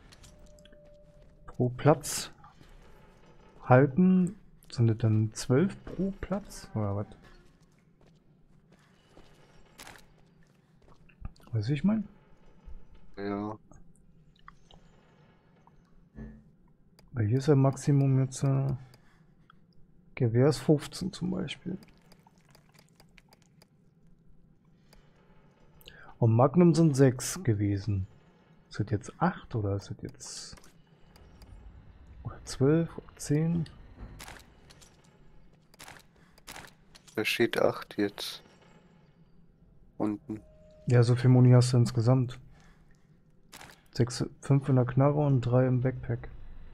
pro Platz halten. Sind das dann zwölf pro Platz? Oder was? Weiß ich mein? Ja. Weil hier ist ja Maximum jetzt äh, Gewehr ist fünfzehn zum Beispiel. Und Magnum sind sechs gewesen. Ist das jetzt acht oder ist das jetzt oder zwölf oder zehn? Da steht acht jetzt. Unten. Ja, so viel Muni hast du insgesamt. sechs, fünf in der Knarre und drei im Backpack.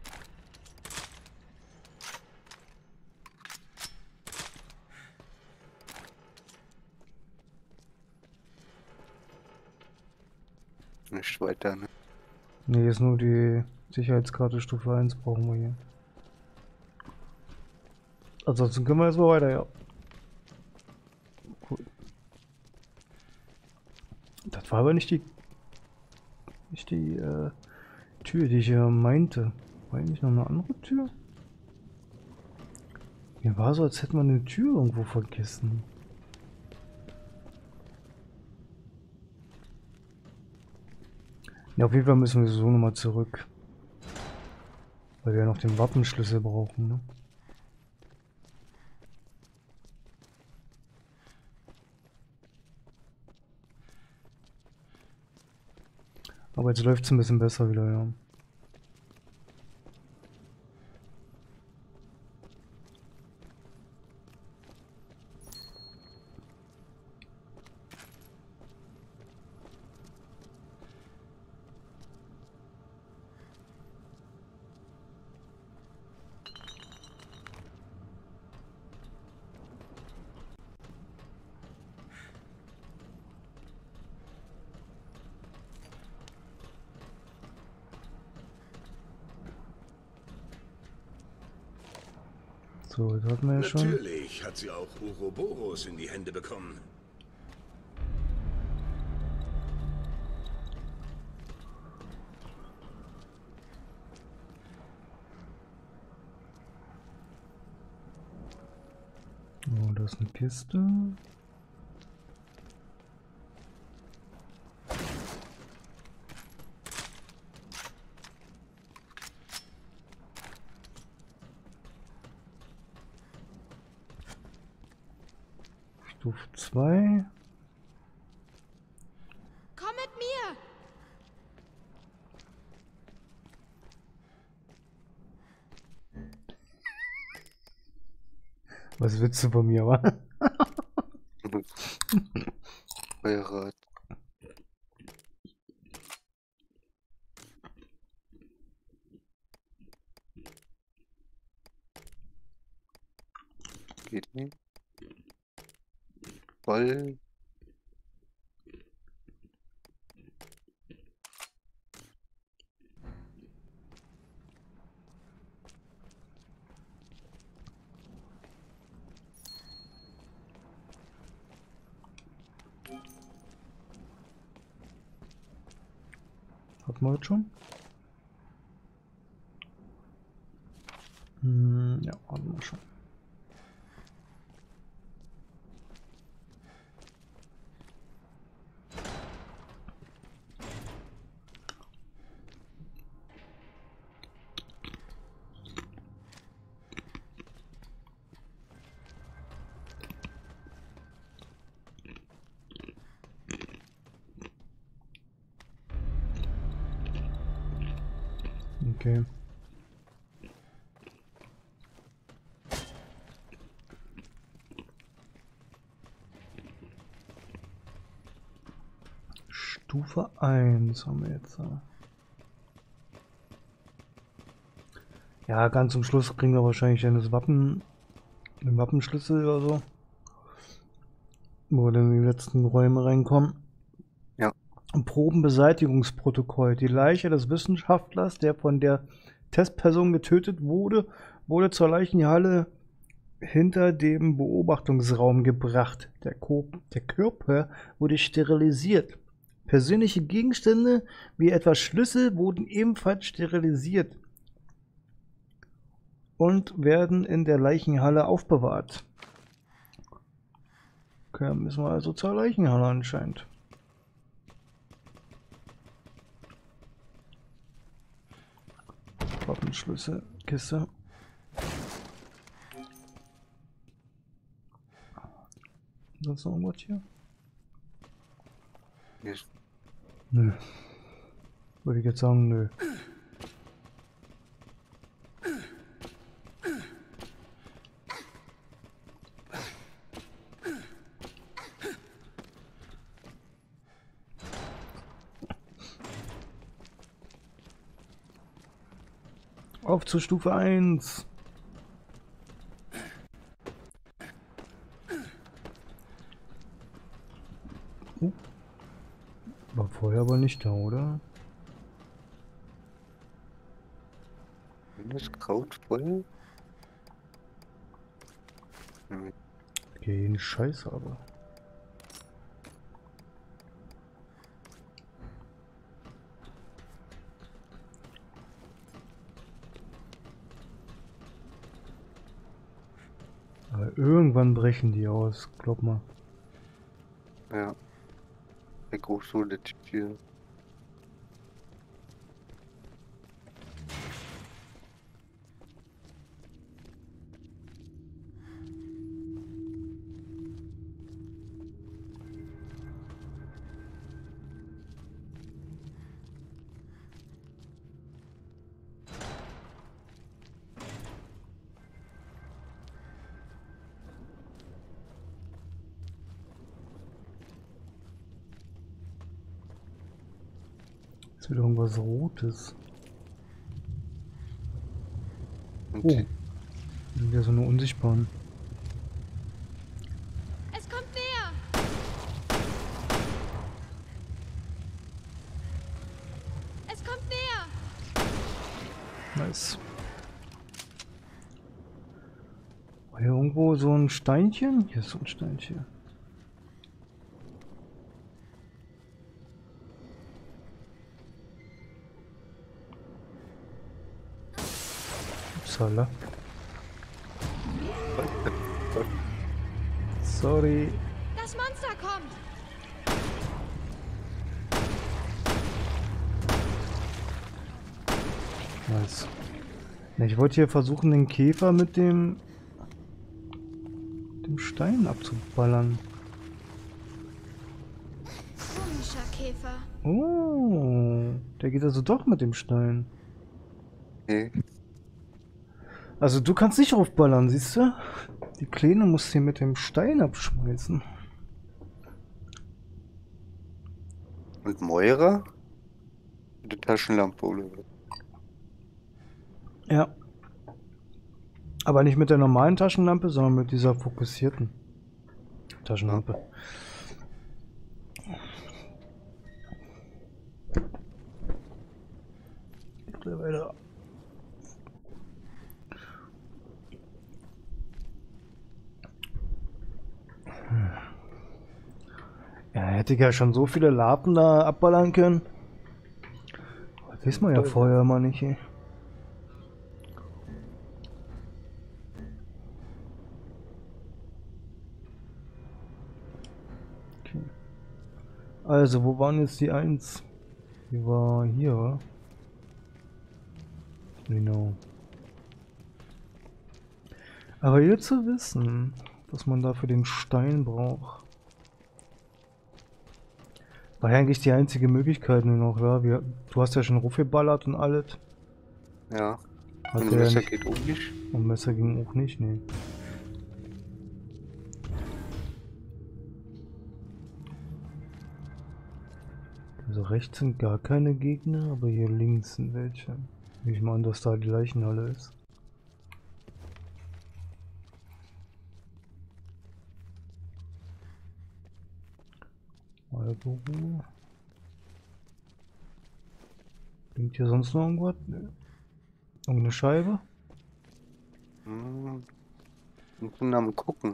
Nicht weiter, ne? Ne, ist nur die Sicherheitskarte Stufe eins brauchen wir hier. Ansonsten können wir jetzt mal weiter, ja. Cool. Das war aber nicht die nicht die äh, Tür, die ich ja meinte. War eigentlich noch eine andere Tür? Mir war so, als hätte man eine Tür irgendwo vergessen. Ja, auf jeden Fall müssen wir so nochmal zurück. Weil wir ja noch den Wappenschlüssel brauchen, ne? Aber jetzt läuft es ein bisschen besser wieder, ja. So, das hatten wir ja schon. Natürlich hat sie auch Uroboros in die Hände bekommen. Oh, da ist eine Kiste. Stufe zwei. Komm mit mir! Was willst du von mir, wa? Feuerrad. Geht nicht. Voll. Hatten wir jetzt schon? Hm, ja, hatten wir schon. Okay. Stufe eins haben wir jetzt. Ja, ganz zum Schluss kriegen wir wahrscheinlich dann das Wappen, den Wappenschlüssel oder so. Wo wir dann in die letzten Räume reinkommen. Ja. Probenbeseitigungsprotokoll. Die Leiche des Wissenschaftlers, der von der Testperson getötet wurde, wurde zur Leichenhalle hinter dem Beobachtungsraum gebracht. Der, Ko der Körper wurde sterilisiert. Persönliche Gegenstände, wie etwa Schlüssel, wurden ebenfalls sterilisiert und werden in der Leichenhalle aufbewahrt. Okay, müssen wir also zur Leichenhalle anscheinend. Wappenschlüssel, Kiste. Sonst noch irgendwas hier? Yes. Nö. Würde ich jetzt sagen, nö. Auf zur Stufe eins. Uh. War vorher aber nicht da, oder? Das Kraut voll. Hm. Gehen Scheiße, aber. Aber irgendwann brechen die aus, glaub mal. Ja. Der große der Tür. ist wieder irgendwas Rotes. Und Oh. die- Sind ja so eine unsichtbaren. Es kommt näher! Es kommt näher! Nice. War hier irgendwo so ein Steinchen? Hier ist so ein Steinchen. Upsala. Sorry. Das Monster kommt! Nice. Ja, ich wollte hier versuchen, den Käfer mit dem dem Stein abzuballern. Komischer Käfer. Oh, der geht also doch mit dem Stein. Nee. Also du kannst nicht aufballern, siehst du? Die Kleine muss hier mit dem Stein abschmeißen. Und Moira? Die Taschenlampe oder was? Ja. Aber nicht mit der normalen Taschenlampe, sondern mit dieser fokussierten Taschenlampe. Gleich weiter. Ja, hätte ich ja schon so viele Larven da abballern können. Das weiß man ja vorher mal nicht, ey. Okay. Also, wo waren jetzt die eins? Die war hier, oder? Genau. Aber hier zu wissen, was man da für den Stein braucht. War ja eigentlich die einzige Möglichkeit nur noch, ja. Wir, du hast ja schon raufgeballert und alles. Ja. Hat Und der ja Messer nicht- geht auch nicht. Und Messer ging auch nicht, nee. Also rechts sind gar keine Gegner, aber hier links sind welche. Nehme ich mal an, dass da die Leichenhalle ist. Also. Liegt hier sonst noch irgendwas? Nö. Irgendeine Scheibe? Hm. Und bin am gucken.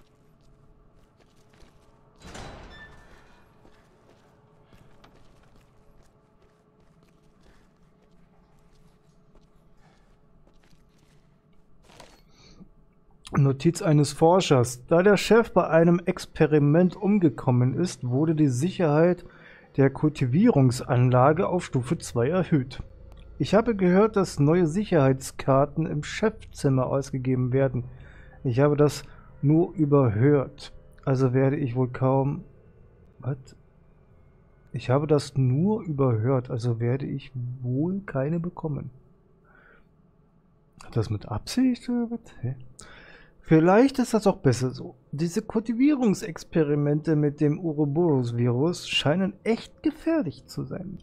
Notiz eines Forschers. Da der Chef bei einem Experiment umgekommen ist, wurde die Sicherheit der Kultivierungsanlage auf Stufe zwei erhöht. Ich habe gehört, dass neue Sicherheitskarten im Chefzimmer ausgegeben werden. Ich habe das nur überhört. Also werde ich wohl kaum... Was? Ich habe das nur überhört, also werde ich wohl keine bekommen. Hat das mit Absicht oder was? Hä? Vielleicht ist das auch besser so. Diese Kultivierungsexperimente mit dem Ouroboros-Virus scheinen echt gefährlich zu sein.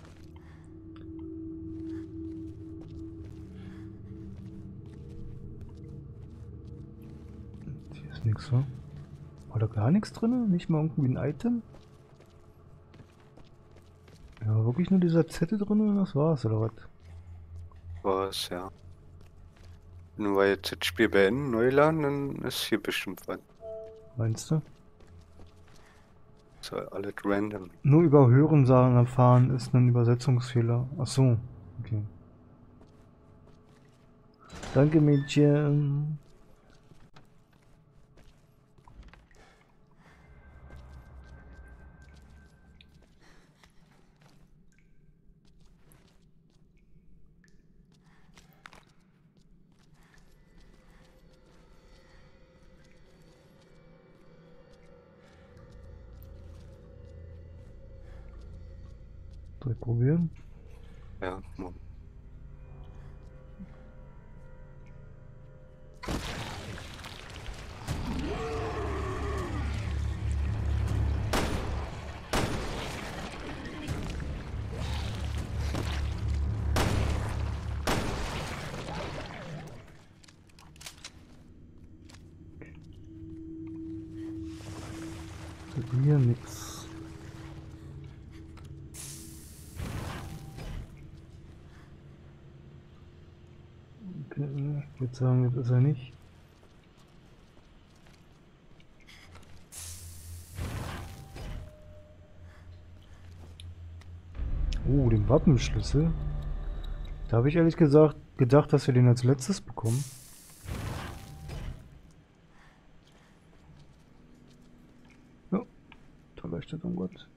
Hier ist nichts, so. War da gar nichts drin? Nicht mal irgendwie ein Item? Ja, wirklich nur dieser Zettel drin und das war's, oder was? Was, ja. Wenn wir jetzt das Spiel beenden, neu laden, dann ist hier bestimmt was. Meinst du? So, alles random. Nur über Hörensagen erfahren ist ein Übersetzungsfehler. Ach so, okay. Danke, Mädchen. Soll ich probieren? Ja, Moment. Hier nix. Okay, ich würde sagen, das ist er nicht. Oh, den Wappenschlüssel. Da habe ich ehrlich gesagt gedacht, dass wir den als letztes bekommen. Ja, da leuchtet um Gott.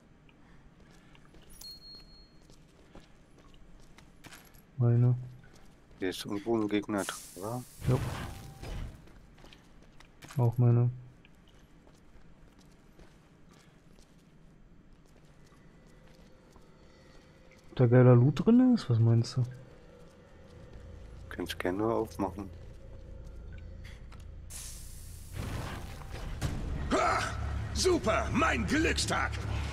Meine. Hier ist irgendwo ein Gegner drin, oder? Ja. Auch meine. Da geiler Loot drin ist? Was meinst du? Kannst gerne nur aufmachen. Ha! Super, mein Glückstag!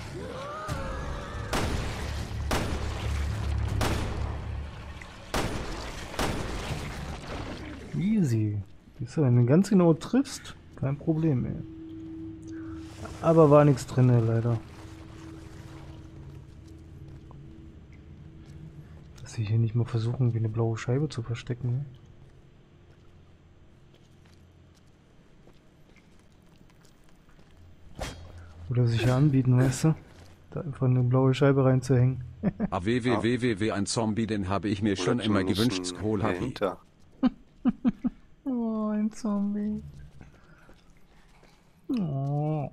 Easy. Siehst du, wenn du ganz genau triffst, kein Problem mehr. Aber war nichts drin, leider. Dass ich hier nicht mal versuchen, wie eine blaue Scheibe zu verstecken. Ne? Oder sich hier anbieten, weißt du? Da einfach eine blaue Scheibe reinzuhängen. A W W W W W, ein Zombie, den habe ich mir schon Oder immer zumindest gewünscht. ein Hol Happy. dahinter. Oh, ein Zombie. Oh.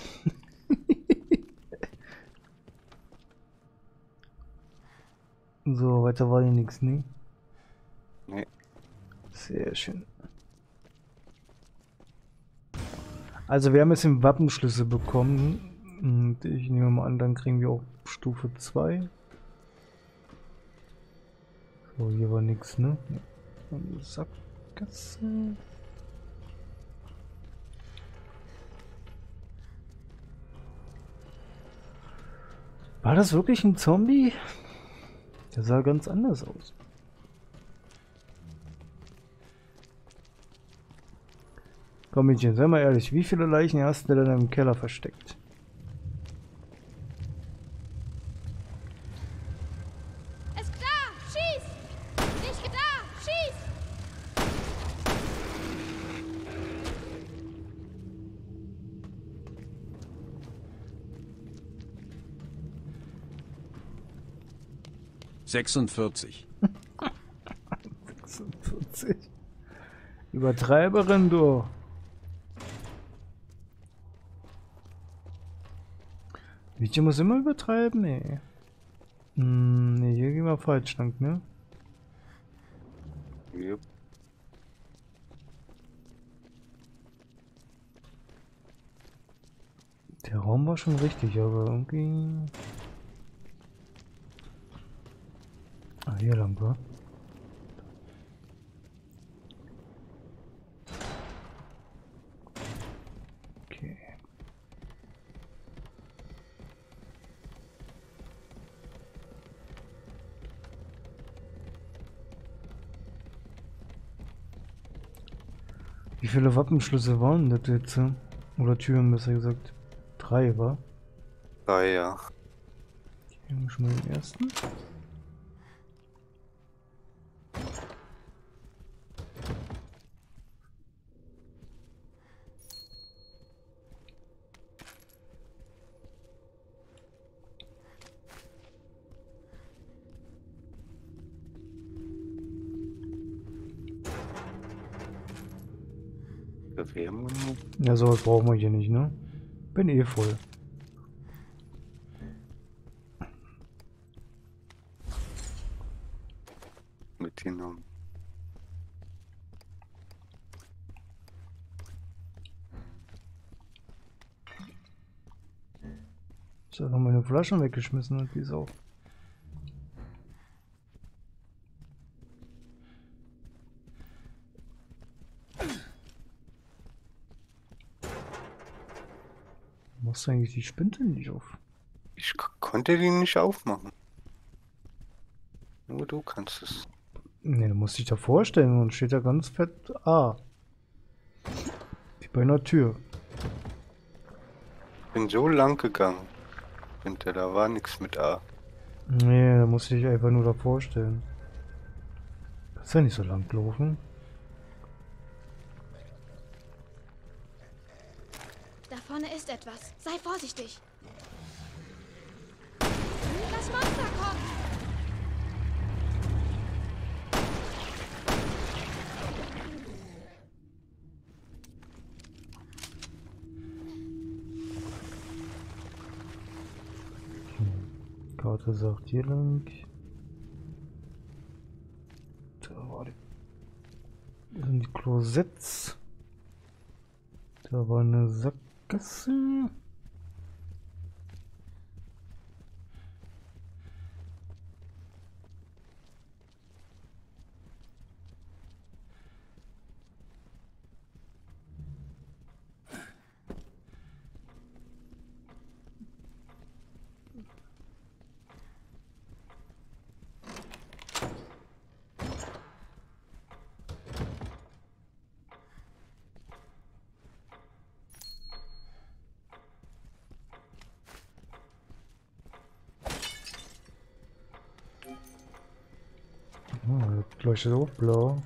So, weiter war hier nichts, ne? Nee. Sehr schön. Also wir haben jetzt den Wappenschlüssel bekommen. Und ich nehme mal an, dann kriegen wir auch Stufe zwei. So, hier war nichts, ne? Und Sackgasse. War das wirklich ein Zombie? Der sah ganz anders aus. Komm Mädchen, sei mal ehrlich, wie viele Leichen hast du denn im Keller versteckt? Ist klar! Schieß! Nicht da! Schieß! sechsundvierzig. sechsundvierzig. Übertreiberin, du. Mädchen muss immer übertreiben, ey. Hm, nee, hier gehen wir falsch lang, ne? Yep. Der Raum war schon richtig, aber irgendwie... Ah, hier lang, wa? Okay. Wie viele Wappenschlüssel waren das jetzt? äh? Oder Türen, besser gesagt. Drei, war? Ah ja. Hier haben wir schon mal den ersten. Bewerbung. Ja, sowas brauchen wir hier nicht, ne? Bin eh voll. Mitgenommen. Ich habe noch meine Flaschen weggeschmissen und die ist auch. Machst du eigentlich die Spinte nicht auf? Ich k- konnte die nicht aufmachen. Nur du kannst es. Ne, du musst dich da vorstellen und steht da ganz fett A. Wie bei einer Tür. Bin so lang gegangen. Hinter da war nichts mit A. Nee, da musst du dich einfach nur davor stellen. Das ist ja nicht so lang laufen. Da vorne ist etwas. Sei vorsichtig. Das Monster kommt. Karte sagt hier lang. Da war die. Das sind die Klosetts. Da war eine Sackgasse. Oh, das leuchtet auch blau.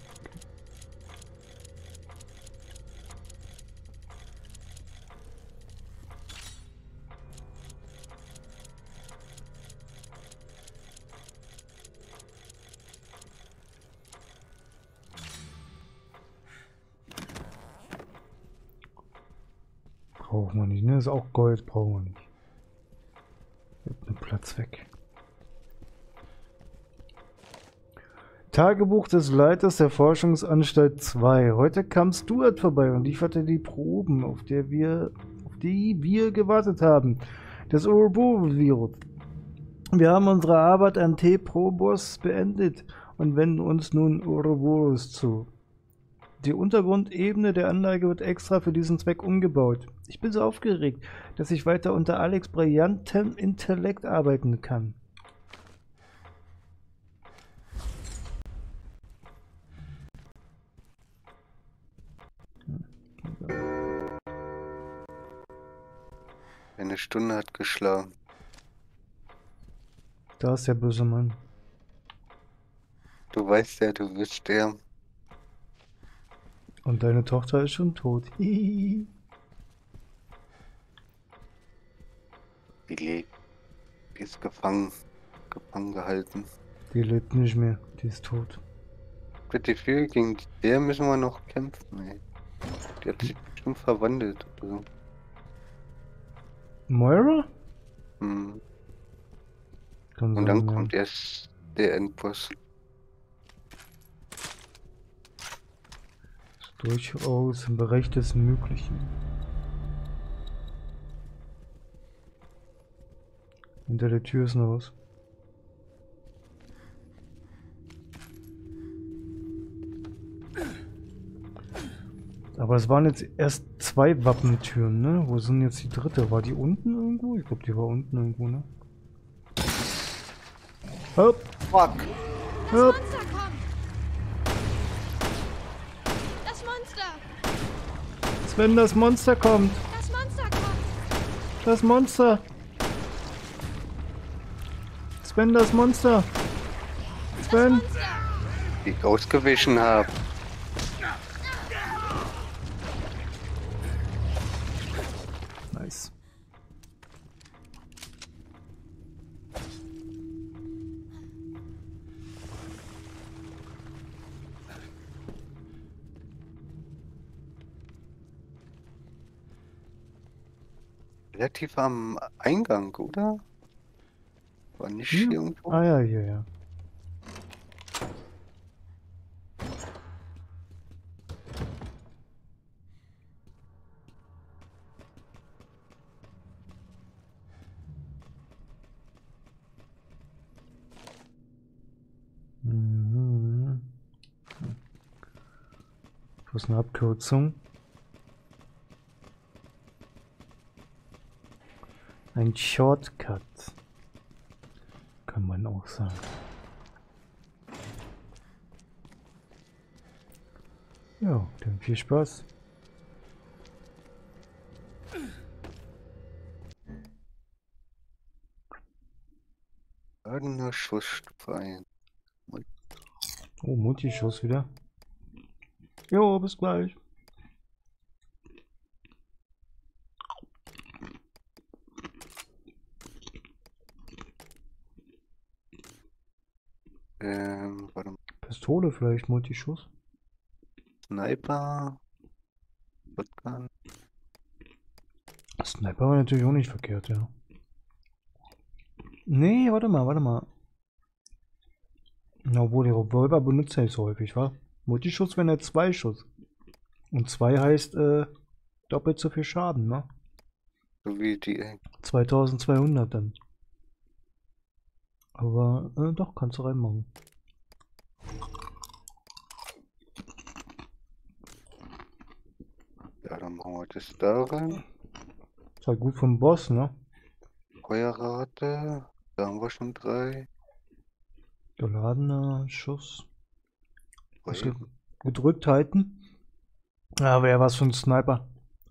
Brauchen wir nicht, ne? Ist auch Gold, brauchen wir nicht. Gibt einen Platz weg. Tagebuch des Leiters der Forschungsanstalt zwei. Heute kam Stuart vorbei und lieferte die Proben, auf, der wir, auf die wir gewartet haben. Das Ouroboros-Virus. Wir haben unsere Arbeit an T-Probos beendet und wenden uns nun Ouroboros zu. Die Untergrundebene der Anlage wird extra für diesen Zweck umgebaut. Ich bin so aufgeregt, dass ich weiter unter Alex' brillantem Intellekt arbeiten kann. Eine Stunde hat geschlagen. Da ist der böse Mann. Du weißt ja, du wirst sterben. Und deine Tochter ist schon tot. Die lebt. Die ist gefangen. Gefangen gehalten. Die lebt nicht mehr. Die ist tot. Bitte viel gegen der müssen wir noch kämpfen, ey. Die hat sich bestimmt verwandelt. Also. Moira? Hm. Kann Und sein, dann ja. kommt erst der Endboss. Ist durchaus im Bereich des Möglichen. Hinter der Tür ist noch was. Aber es waren jetzt erst zwei Wappentüren, ne? Wo sind jetzt die dritte? War die unten irgendwo? Ich glaube, die war unten irgendwo, ne? Hopp! Fuck! Das Hopp! Monster kommt. Das Monster. Sven, das Monster kommt! Das Monster kommt. Das Monster! Sven, das Monster! Sven! Monster. Die ich ausgewichen habe. Nice. Relativ am Eingang, oder? War nicht Hier? irgendwo. Ah ja, hier, ja. Mhm. Was ist eine Abkürzung? Ein Shortcut. Kann man auch sagen. Ja, dann viel Spaß. Schuss frei. Oh, Multischuss wieder. Jo, bis gleich. Ähm, warte mal. Pistole vielleicht, Multischuss. Sniper. Shotgun. Sniper war natürlich auch nicht verkehrt, ja. Nee, warte mal, warte mal. Na, obwohl, die Revolver benutzt er nicht so häufig, wa? Multischuss wären ja zwei Schuss. Und zwei heißt, äh, doppelt so viel Schaden, ne? So wie die. zweitausendzweihundert dann. Aber, äh, doch, kannst du reinmachen. Ja, dann machen wir das da rein. Ist halt gut vom Boss, ne? Feuerrate. Da haben wir schon drei. Geladener Schuss. Was Drei. ge- gedrückt halten. Ja, wäre was für ein Sniper.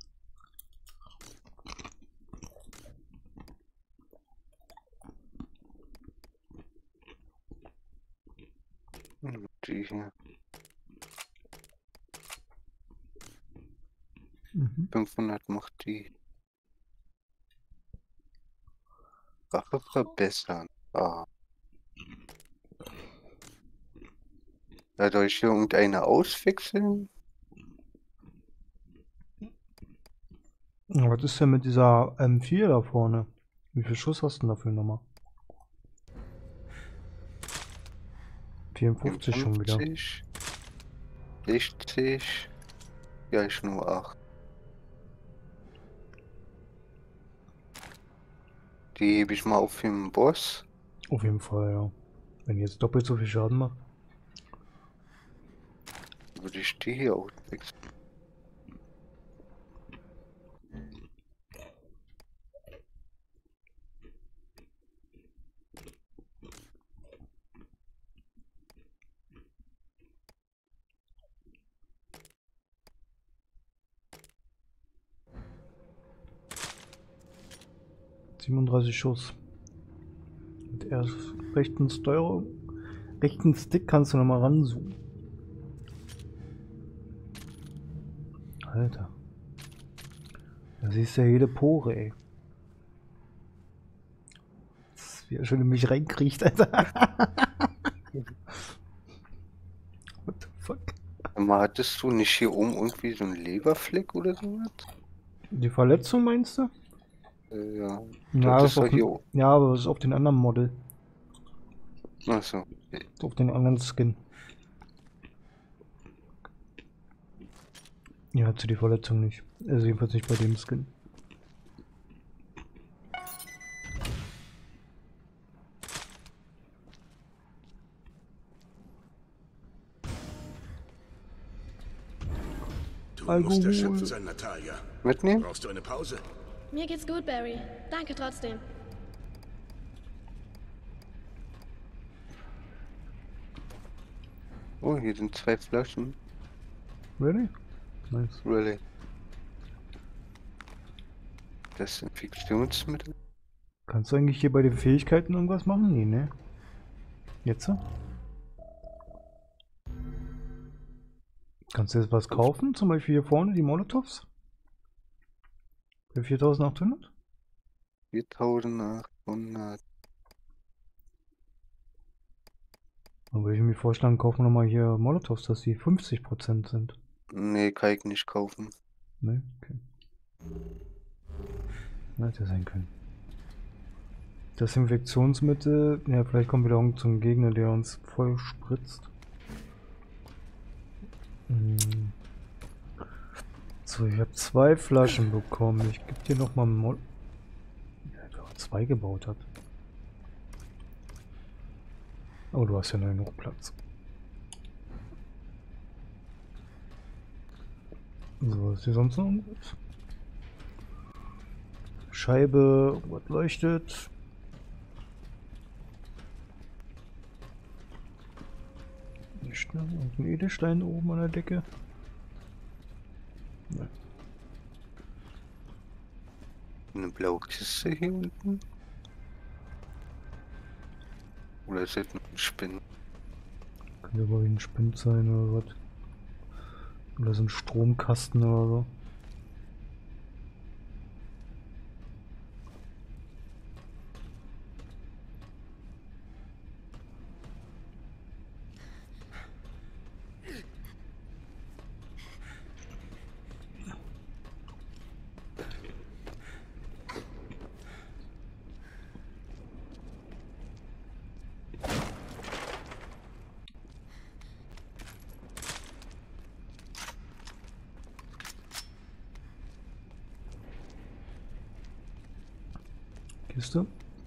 Und die hier. Mhm. fünfhundert macht die. Waffe verbessern. Ah. Ja, soll ich hier irgendeine auswechseln? Ja, was ist denn mit dieser M vier da vorne? Wie viel Schuss hast du denn dafür nochmal? vierundfünfzig schon wieder. fünfzig, sechzig. Ja, ich nur acht. Die hebe ich mal auf für den Boss. Auf jeden Fall, ja. Wenn die jetzt doppelt so viel Schaden macht. Würde ich die hier auswechseln. siebenunddreißig Schuss. Mit erst rechten Steuerung. Rechten Stick kannst du nochmal ranzoomen. Alter. Da siehst du ja jede Pore, ey. Das ist, wie er schon in mich reinkriecht, Alter. What the fuck? Mal, hattest du nicht hier oben irgendwie so einen Leberfleck oder sowas? Die Verletzung meinst du? Äh, ja. Ja, das das ist doch auf, hier oben. ja, aber das ist auf den anderen Model. Achso. Auf den anderen Skin. Ja, hat sie die Verletzung nicht. Also jedenfalls nicht bei dem Skin. Du Alkohol. musst erschöpft sein, Natalia. Mitnehmen? Brauchst du eine Pause? Mir geht's gut, Barry. Danke trotzdem. Oh, hier sind zwei Flaschen. Really? Nice. Really. Desinfektionsmittel. Kannst du eigentlich hier bei den Fähigkeiten irgendwas machen? Nee, ne? Jetzt? so? Kannst du jetzt was kaufen? Zum Beispiel hier vorne die Molotovs? Für viertausendachthundert? viertausendachthundert. Dann würde ich mir vorschlagen, kaufen wir nochmal hier Molotovs, dass die fünfzig Prozent sind. Nee, kann ich nicht kaufen. Ne? Okay. Hätte sein können. Desinfektionsmittel. Ja, vielleicht kommt wieder irgend so ein Gegner, der uns voll spritzt. Hm. So, ich habe zwei Flaschen bekommen. Ich gebe dir nochmal Mol. Ja, der auch zwei gebaut hat. Oh, du hast ja noch genug Platz. So, ist hier sonst noch irgendwas? Scheibe, was leuchtet? Nicht, ne? Und ein Edelstein oben an der Decke. Ne. Eine blaue Kiste hier unten. Oder ist das ein Spinnen? Könnte aber wie ein Spind sein oder was. Oder so ein Stromkasten oder so. Kiste.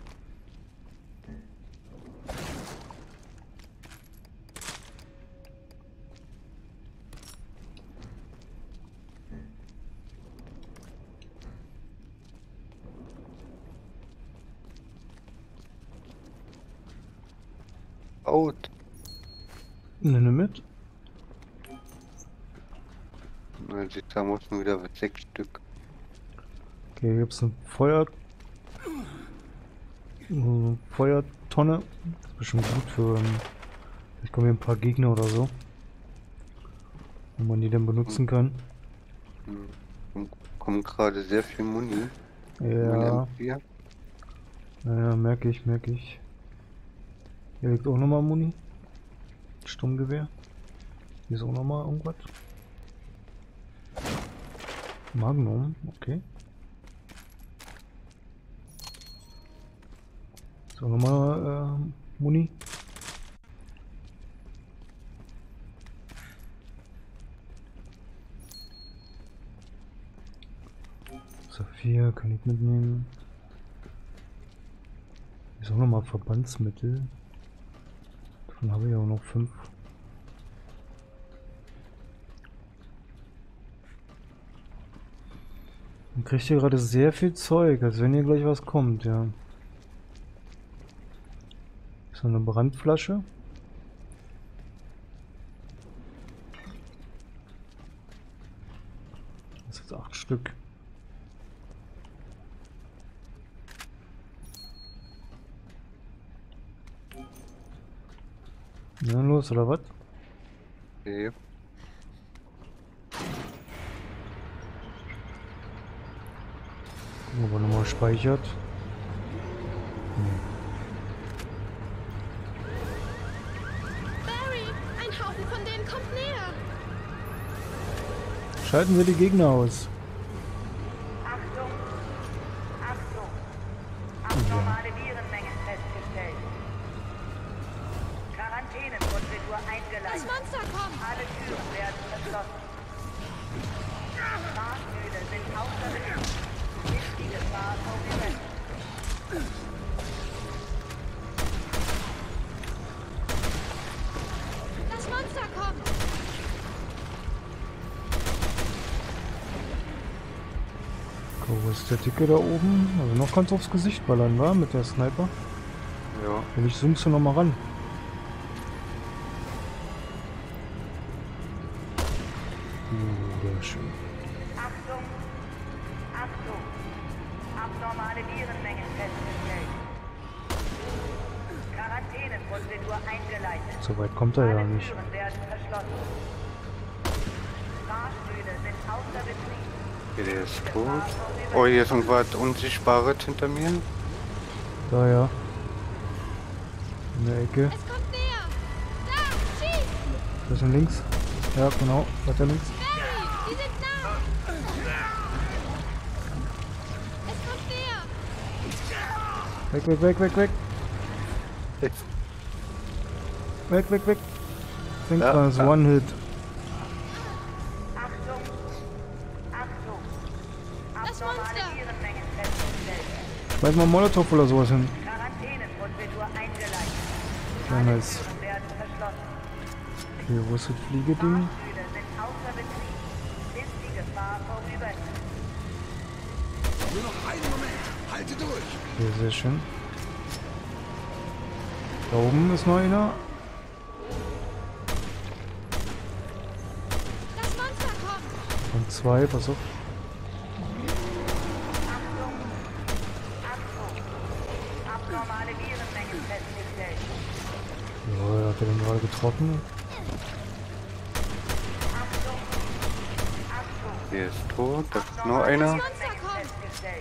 Out. Nenne mit. Na, die da muss nur wieder sechs Stück. Okay, hier gibt's eine Feuer. eine Feuertonne. Das ist bestimmt gut für. Ähm, vielleicht kommen hier ein paar Gegner oder so. Wenn man die dann benutzen kann. Hm. Kommen gerade sehr viel Muni. Ja. Hier. Naja, merke ich, merke ich. Hier liegt auch nochmal Muni. Sturmgewehr. Hier ist auch nochmal irgendwas. Magnum, okay. Ist auch nochmal äh, Muni. Saphir kann ich mitnehmen. Hier ist auch nochmal Verbandsmittel. Davon habe ich auch noch fünf. Man kriegt hier gerade sehr viel Zeug, als wenn hier gleich was kommt, ja. Ist noch eine Brandflasche. Das ist jetzt acht Stück. Na los, oder was? Okay. Gucken, ob er nochmal speichert. Barry, ein Haufen von denen kommt näher. Schalten wir die Gegner aus. Achtung! Achtung! Abnormale Virenmengen festgestellt. Quarantäneprozedur Das eingeleitet. Monster kommt. Alle Türen werden verschlossen. Fahrstühle sind außer Betrieb. Ist die Gefahr vorgesetzt. Das Monster kommt. So, wo ist der Dicke da oben? Also noch kannst du aufs Gesicht ballern, wa? Mit der Sniper. Ja. Wenn ich zoomst du noch mal ran. Uh, sehr schön. Achtung! Achtung! Abnormale Virenmengen festgestellt. Quarantäneprozedur eingeleitet. So weit kommt er ja Alle nicht. Türen werden verschlossen. Fahrstühle sind außer Betrieb. Okay, der ist tot. Oh, hier ist irgendwas Unsichtbares hinter mir. Da ja. In der Ecke. Es kommt näher. Da, schieß. Das ist links. Ja, genau. Weiter links. Barry, die sind nah. Es kommt näher. Weg, weg, weg, weg, weg. Weg, weg, weg. Denk Ja, dran, das ist ja. One-Hit. Achtung! Achtung! Das Abnormale Monster. Virenmengen festgestellt. Schmeiß mal Molotov oder sowas hin. Quarantäneprozedur eingeleitet. Ja, Alle nice. Türen werden verschlossen. Okay, wo ist das Fliegeding? Fahrstühle sind außer Betrieb, bis die Gefahr vorüber ist. Nur noch einen Moment. Halte durch. Okay, sehr schön. Da oben ist noch einer. Das Monster kommt. Und zwei, pass auf. Achtung! Achtung! Abnormale Abnormale Virenmengen festgestellt. Ja, hat er den gerade getroffen? Achtung! Achtung! Der ist tot. Da ist nur einer. Monster kommt! Festgestellt.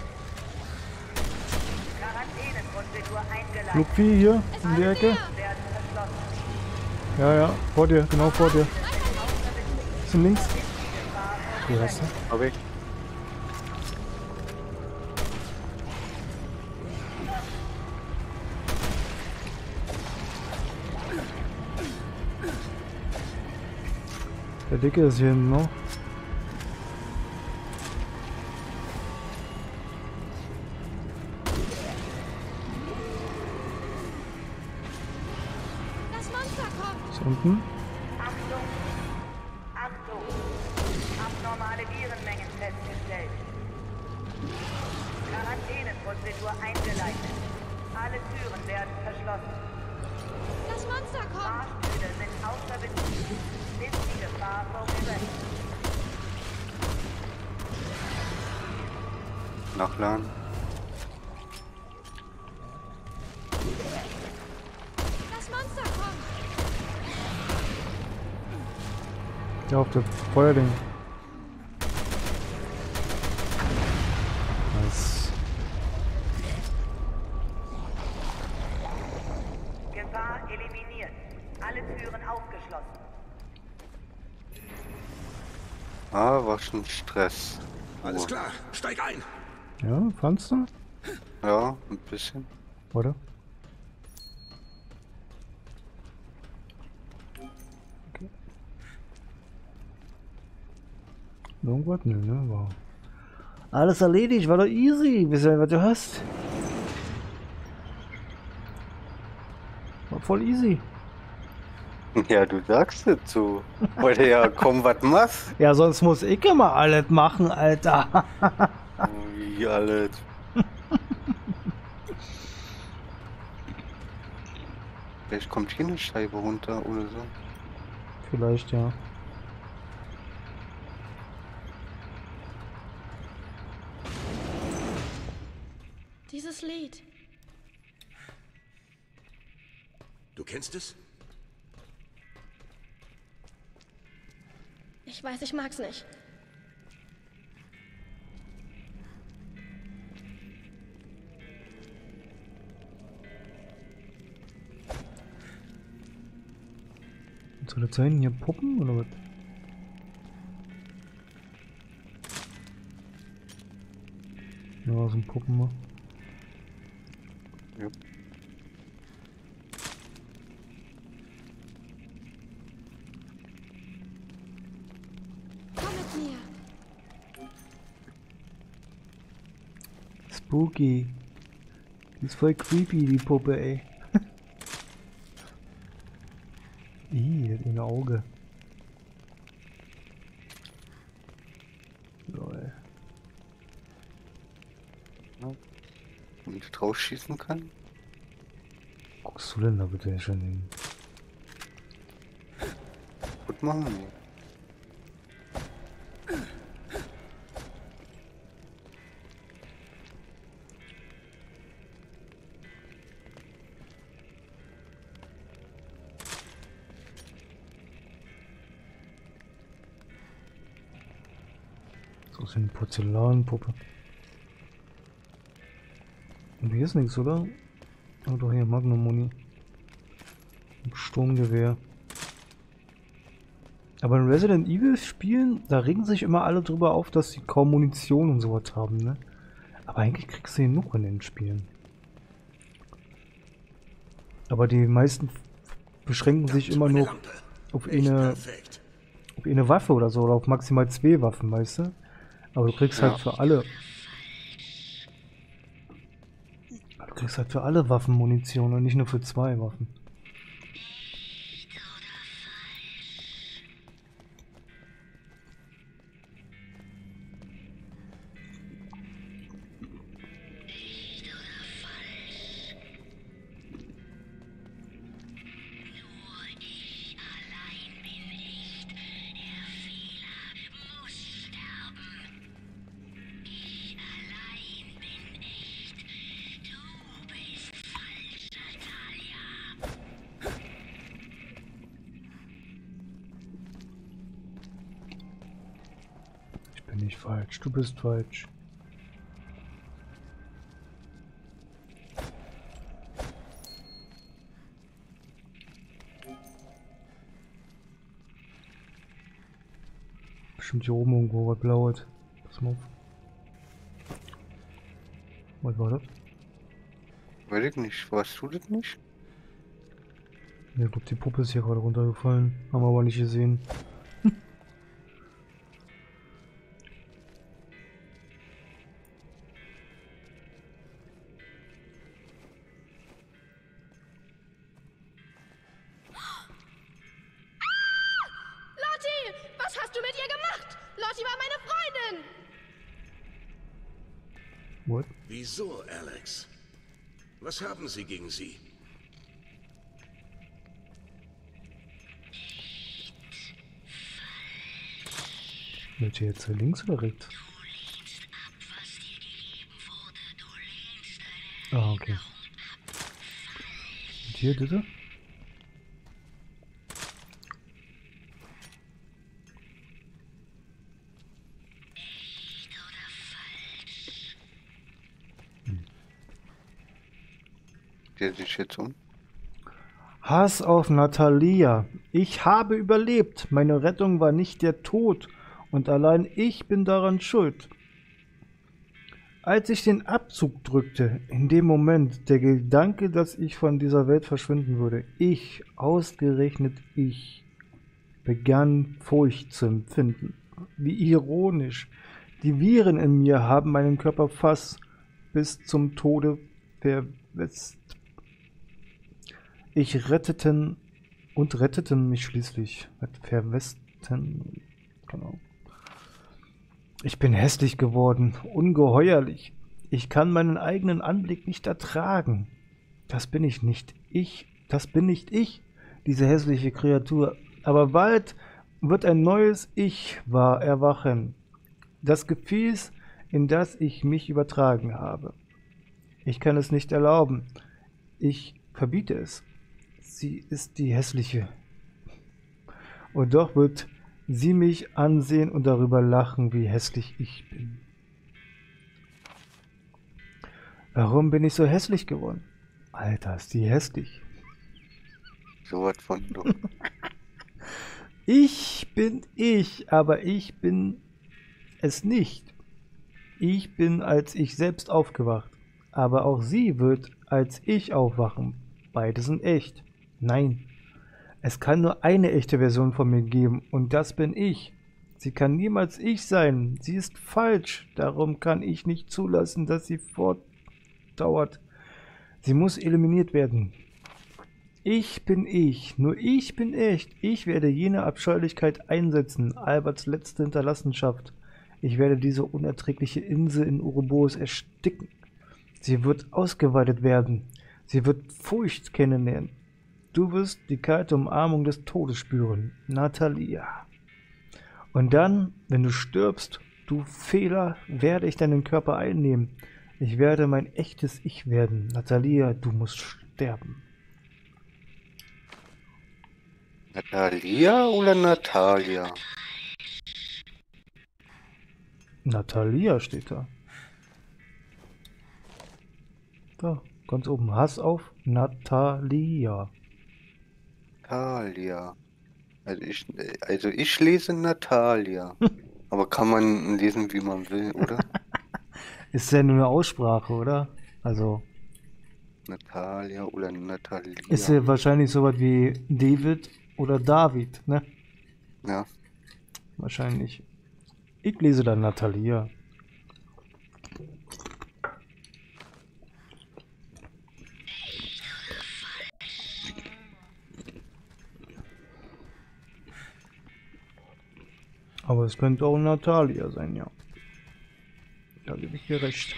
Quarantäneprozedur eingeleitet. Lupfi hier in die Ecke. Werden verschlossen. Ja, ja, vor dir, genau vor dir. Bisschen links. Hier hast du. Hab ich. Der Dicke ist hier hinten noch. Das Monster kommt! Ist unten. Achtung! Achtung! Abnormale Virenmengen festgestellt. Quarantäneprozedur eingeleitet. Alle Türen werden verschlossen. Das Monster kommt! Fahrstühle sind außer Betrieb, bis die Gefahr vorübergeht. Nachladen. Das Monster kommt! Ja, auf der Feuerding. Nice. Gefahr eliminiert. Alle Türen aufgeschlossen. Ah, war schon Stress. Alles klar, steig ein. Ja, fandst du? Ja, ein bisschen. Oder? Okay. Irgendwas? Nö, ne? Wow. Alles erledigt, war doch easy. Wisst ihr, was du hast? War voll easy. Ja, du sagst es so. Wollte ja komm, was machst? Ja, sonst muss ich immer alles machen, Alter. Wie alles. Vielleicht kommt hier eine Scheibe runter oder so. Vielleicht, ja. Dieses Lied. Du kennst es? Ich weiß, ich mag's nicht. Soll das sein? Hier Puppen oder was? Ja, so ein Puppen mal. Ja. Komm mit mir. Spooky. Die ist voll creepy, die Puppe, ey. Ih, das eine Auge. Lol. Und ich drauf schießen kann? Guckst du denn da bitte schon hin? Gut machen. Nee. So ist eine Porzellanpuppe. Und hier ist nichts, oder? Oh doch, hier Magnum Muni. Sturmgewehr. Aber in Resident Evil Spielen, da regen sich immer alle drüber auf, dass sie kaum Munition und sowas haben, ne? Aber eigentlich kriegst du genug in den Spielen. Aber die meisten beschränken sich immer nur auf eine, auf eine Waffe oder so, oder auf maximal zwei Waffen, weißt du? Aber du kriegst Ja. halt für alle. Du kriegst halt für alle Waffen Munition und nicht nur für zwei Waffen. bin ich falsch. Du bist falsch. Bestimmt hier oben irgendwo was Blaues. Pass mal auf. Was war das? Weiß ich nicht. Warst du das nicht? Ja, ich glaube, die Puppe ist hier gerade runtergefallen. Haben wir aber nicht gesehen. Lotti! Was hast du mit ihr gemacht? Lotti war meine Freundin! What? Wieso, Alex? Was haben Sie gegen sie? Wird hier jetzt links oder rechts? Ah, okay. Und hier bitte? Der sich jetzt um. Hass auf Natalia. Ich habe überlebt. Meine Rettung war nicht der Tod. Und allein ich bin daran schuld. Als ich den Abzug drückte, in dem Moment, der Gedanke, dass ich von dieser Welt verschwinden würde, ich, ausgerechnet ich, begann Furcht zu empfinden. Wie ironisch. Die Viren in mir haben meinen Körper fast bis zum Tode verwest. Ich retteten und retteten mich schließlich. Verwesten. Genau. Ich bin hässlich geworden, ungeheuerlich. Ich kann meinen eigenen Anblick nicht ertragen. Das bin ich nicht. Ich, das bin nicht ich, diese hässliche Kreatur. Aber bald wird ein neues Ich wahr erwachen. Das Gefäß, in das ich mich übertragen habe. Ich kann es nicht erlauben. Ich verbiete es. Sie ist die hässliche. Und doch wird sie mich ansehen und darüber lachen, wie hässlich ich bin. Warum bin ich so hässlich geworden? Alter, ist die hässlich. So was von du. Ich bin ich, aber ich bin es nicht. Ich bin als ich selbst aufgewacht, aber auch sie wird als ich aufwachen. Beide sind echt. Nein. Es kann nur eine echte Version von mir geben und das bin ich. Sie kann niemals ich sein. Sie ist falsch. Darum kann ich nicht zulassen, dass sie fortdauert. Sie muss eliminiert werden. Ich bin ich. Nur ich bin echt. Ich werde jene Abscheulichkeit einsetzen. Alberts letzte Hinterlassenschaft. Ich werde diese unerträgliche Insel in Ouroboros ersticken. Sie wird ausgeweitet werden. Sie wird Furcht kennenlernen. Du wirst die kalte Umarmung des Todes spüren, Natalia. Und dann, wenn du stirbst, du Fehler, werde ich deinen Körper einnehmen. Ich werde mein echtes Ich werden. Natalia, du musst sterben. Natalia oder Natalia? Natalia steht da. Da, ganz oben. Hass auf Natalia. Natalia. Also ich, also ich lese Natalia. Aber kann man lesen, wie man will, oder? Ist ja nur eine Aussprache, oder? Also. Natalia oder Natalia. Ist ja wahrscheinlich sowas wie David oder David, ne? Ja. Wahrscheinlich. Ich lese dann Natalia. Aber es könnte auch Natalia sein, ja. Da gebe ich dir recht.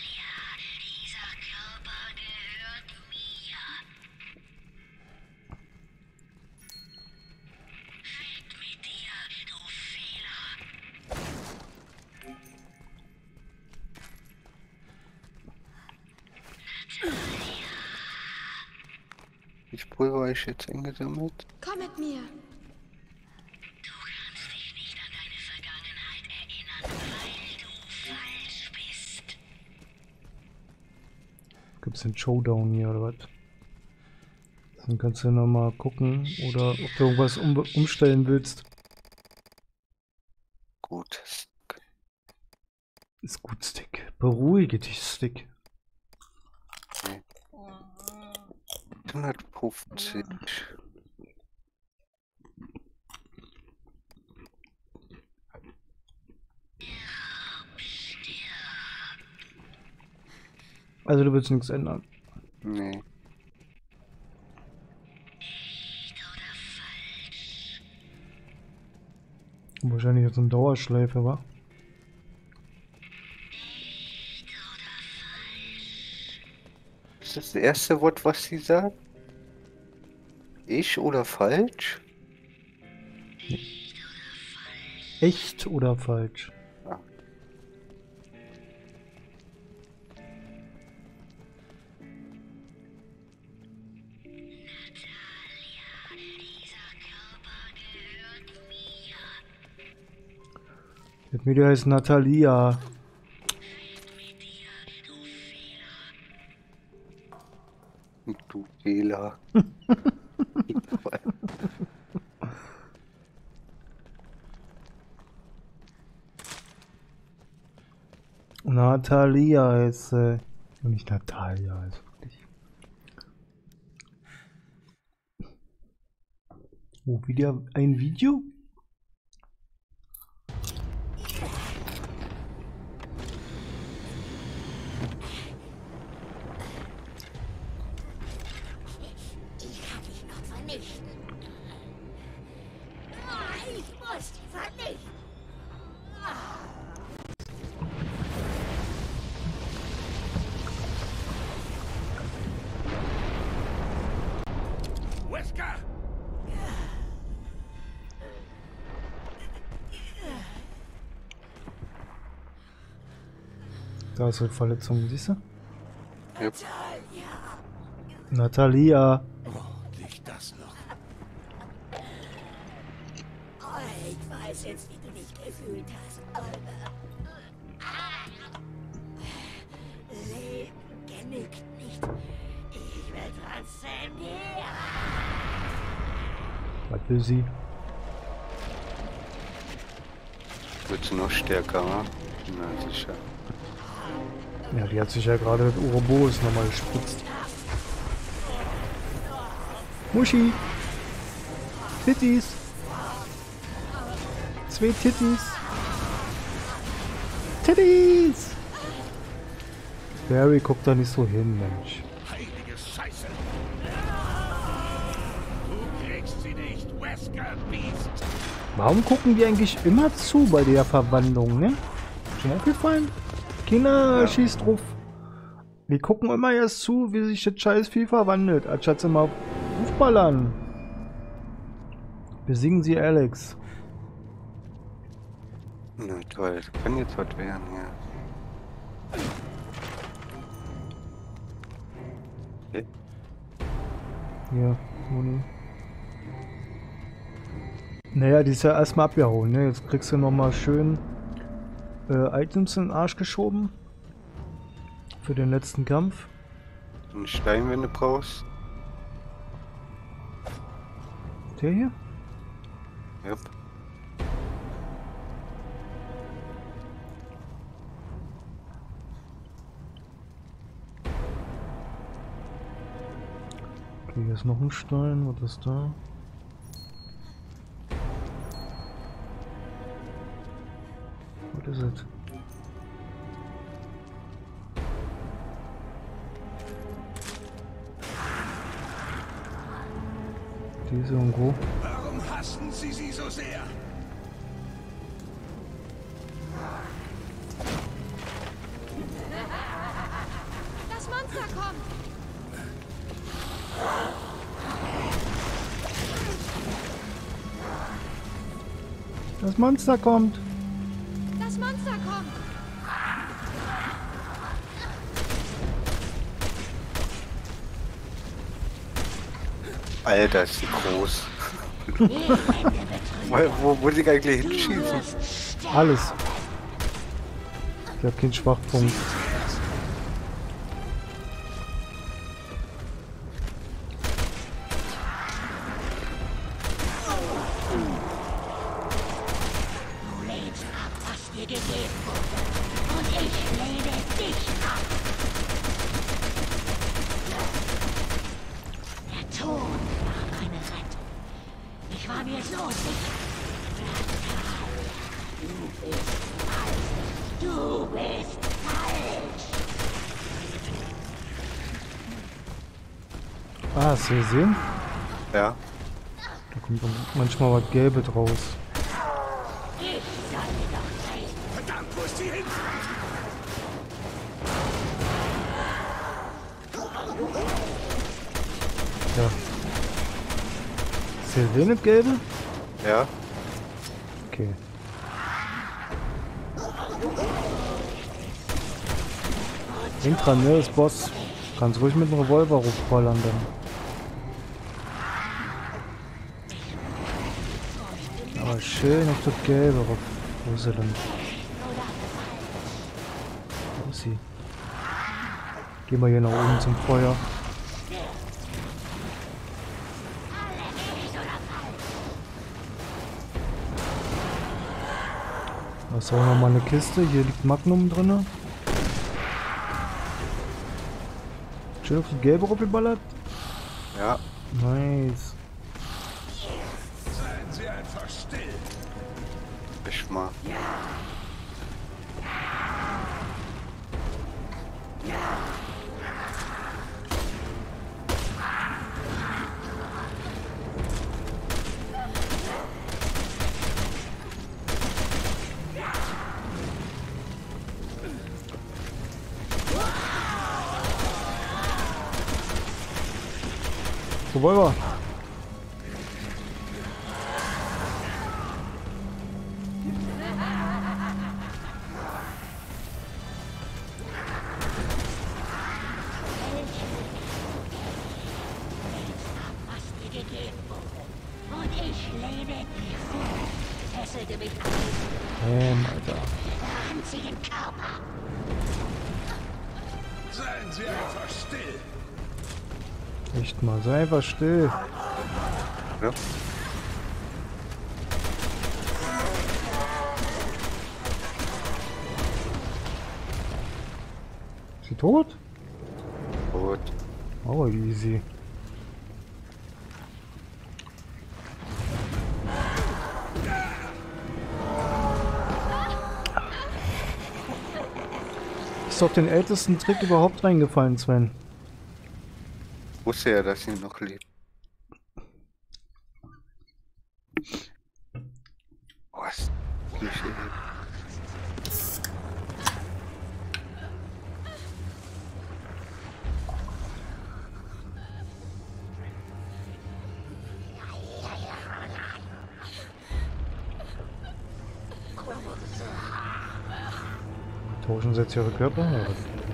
Wie viel Pulver habe ich jetzt eingesammelt? Komm mit mir. Du kannst dich nicht an deine Vergangenheit erinnern. Gibt's den Showdown hier oder was? Dann kannst du nochmal gucken oder ob du irgendwas um, umstellen willst. Gut. Ist gut, Stick. Beruhige dich, Stick. hundertfünfzig. Also du willst nichts ändern. Nee. Wahrscheinlich jetzt ein Dauerschleife, wa? Ist das das erste Wort, was sie sagt? Ich oder falsch? Echt oder falsch? Ja. Das Mädel heißt Natalia. Du Fehler. Natalia ist äh, nicht Natalia ist wirklich. Oh, wieder ein Video? Wesker! Da ist eine Verletzung, siehst du? Yep. Natalia. Oh, nicht das noch. Oh, ich weiß jetzt, wie du dich gefühlt hast, Oliver. Leben genügt nicht. Ich will trotzdem hier. Was will sie? Wird sie noch stärker, wa? Na sicher. Ja, die hat sich ja gerade mit Ouroboros nochmal gespritzt. Muschi! Tittis! Zwei Tittis! Tittis! Barry guckt da nicht so hin, Mensch. Heilige Scheiße! Du kriegst sie nicht, Wesker, Beast! Warum gucken die eigentlich immer zu bei der Verwandlung, ne? Schon aufgefallen? Kinder, Ja. schießt drauf. Die gucken immer erst zu, wie sich das scheiß Vieh verwandelt, anstatt sie mal Fußballern. Besiegen sie Alex. Na toll, das kann jetzt was werden, ja. Okay. Ja, Moni. Naja, die ist ja erstmal abgehauen, ne? Jetzt kriegst du nochmal schön äh, Items in den Arsch geschoben. Für den letzten Kampf. Einen Stein, wenn du brauchst. Der hier? Yep. Okay, hier ist noch ein Stein. Was ist da? Was ist es? Die ist irgendwo. Warum hassen sie sie so sehr? Das Monster kommt! Das Monster kommt! Das Monster kommt! Alter, ist die groß. wo, wo muss ich eigentlich hinschießen? Alles. Ich hab keinen Schwachpunkt. dir gegeben wurde. Und ich lehne dich ab. Der Tod war meine Rettung. Ich war mir so sicher. Du bist falsch. Du bist falsch. Ah, hast du gesehen? Ja. Da kommt manchmal was Gelbe draus. Ich soll doch sein. Verdammt, wo ist sie hin? Ja. Ist hier wenig Gelbe? Ja. Okay. Denk dran, ne, das Boss. Kannst ruhig mit dem Revolver rumballern dann. Aber schön auf das Gelbe rauf. Wo ist sie denn? Wo ist sie? Gehen wir hier nach oben zum Feuer. Da ist auch noch mal eine Kiste. Hier liegt Magnum drin. Schön auf die gelbe rumgeballert. Ja. Nice. Seien Sie einfach still. Ich mal. Revolver. Was dir gegeben wurde. Und ich lehne dich vor. Fesselte mich an Ähm, Alter. den einzigen Körper. Seien Sie einfach still. Echt mal, sei einfach still. Ja. Ist sie tot? Gut. Oh, easy. Ist auf den ältesten Trick überhaupt reingefallen, Sven. Wusste ja, dass sie noch lebt. Was? Klischee. Tauschen sie jetzt ihre Körper? Ja.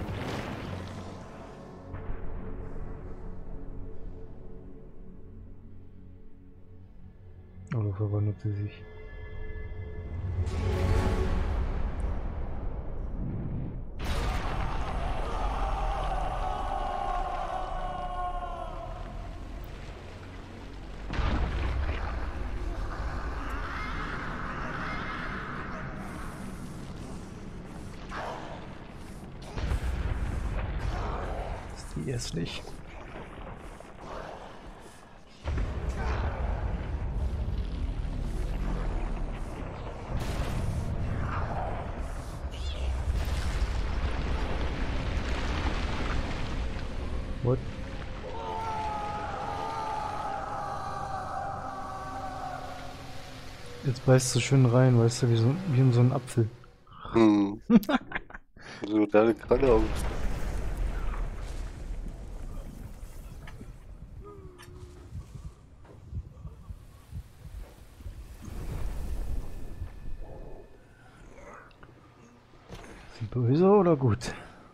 Oder verwandelt sie sich? Ist die hässlich? What? Jetzt beißt du schön rein, weißt du, wie, so, wie in so einen Apfel. Hm. So, da gerade aus. Ist sie böse oder gut?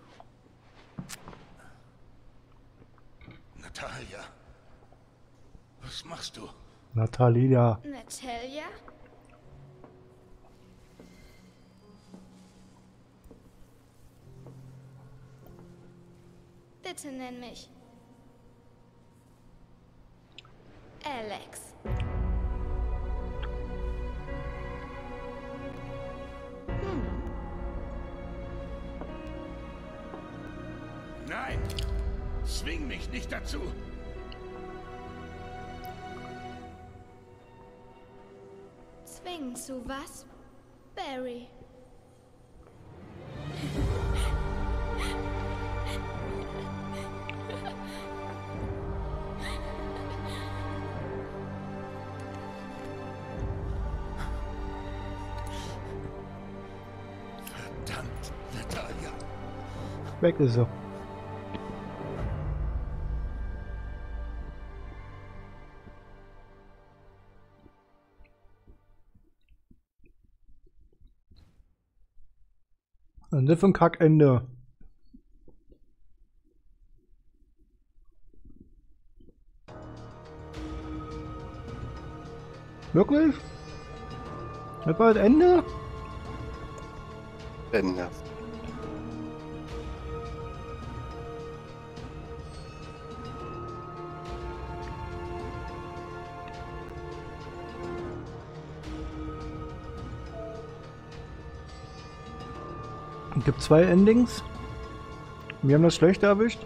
Natalia. Was machst du? Natalia. Natalia? Bitte nenn mich Alex. Hm. Nein! Zwing mich nicht dazu! Zwingen zu was? Barry. Verdammt, Natalia! Weg ist er. Ende von Kackende. Wirklich? Das war das Ende? Ende. Es gibt zwei Endings. Wir haben das schlechte erwischt.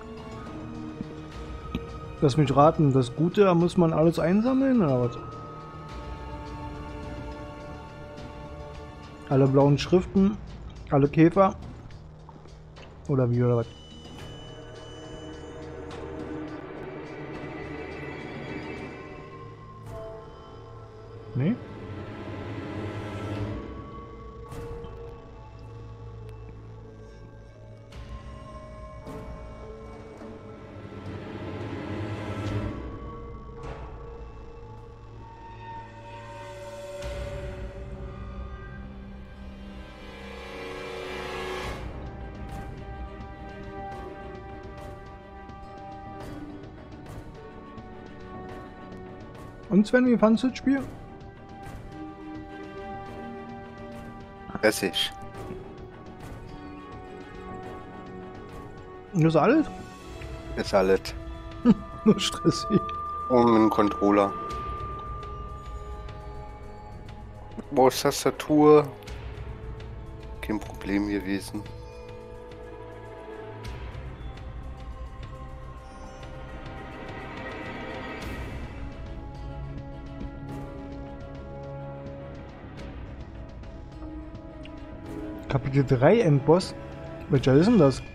Lass mich raten, das Gute, da muss man alles einsammeln oder was? Alle blauen Schriften, alle Käfer. Oder wie oder was? Nee? Und Sven, wie fandest du das Spiel? Stressig. Das ist alles? Ist alles. Nur stressig. Und einen Controller. Maustastatur. Kein Problem gewesen. Kapitel drei Endboss? Welcher ist denn das?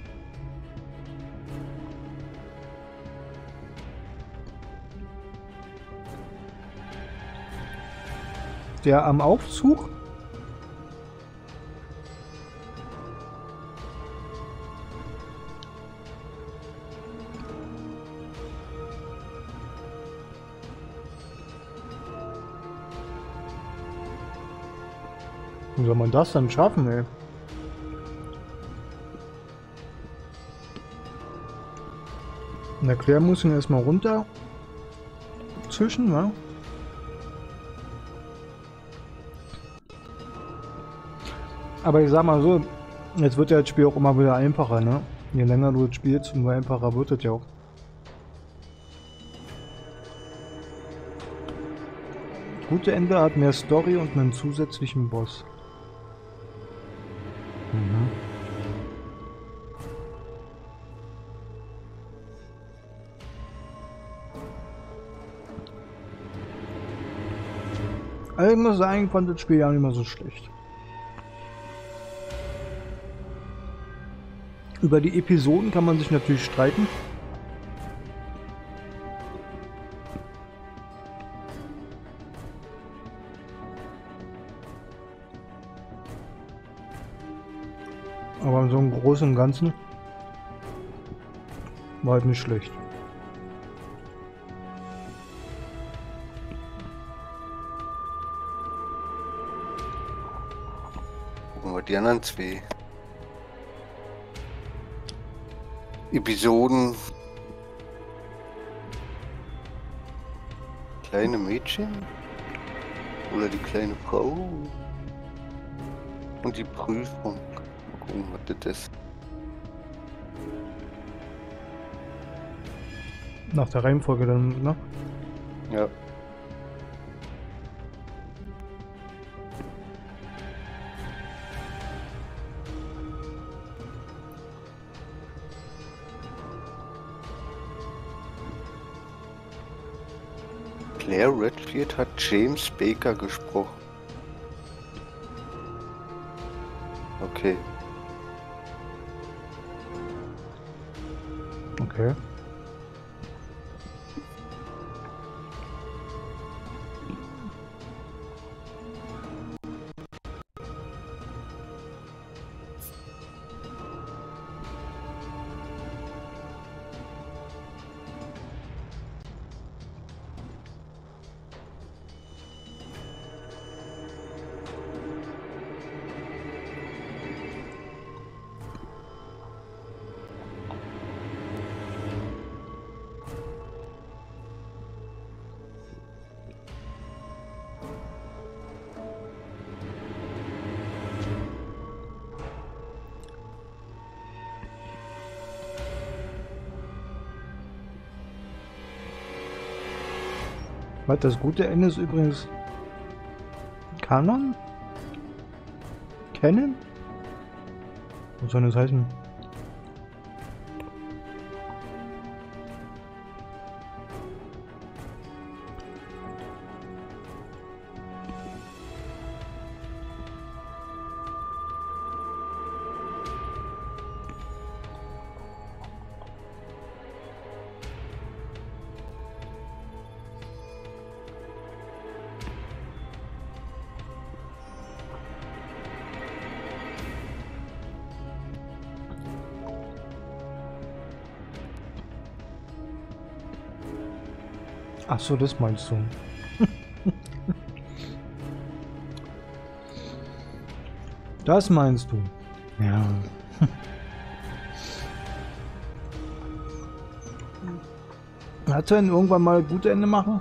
Der am Aufzug? Wie soll man das dann schaffen, ey? Na klar, muss ihn erstmal runter zwischen, ne? Aber ich sag mal so, jetzt wird ja das Spiel auch immer wieder einfacher, ne? Je länger du es spielst, umso einfacher wird es ja auch. Gute Ende hat mehr Story und einen zusätzlichen Boss. Mhm. Also ich muss sagen, ich fand das Spiel ja nicht mehr so schlecht. Über die Episoden kann man sich natürlich streiten. Aber so im Großen und Ganzen war halt nicht schlecht. Gucken wir die anderen zwei Episoden. Kleine Mädchen oder die kleine Frau und die Prüfung. Mal gucken, was das ist. Nach der Reihenfolge dann, ne? Ja. Claire Redfield hat James Baker gesprochen. Okay. Okay. Was, das gute Ende ist übrigens Kanon? Kennen? Was soll das heißen? Ach so, das meinst du. Das meinst du. Ja. Hat er denn irgendwann mal gute Ende machen?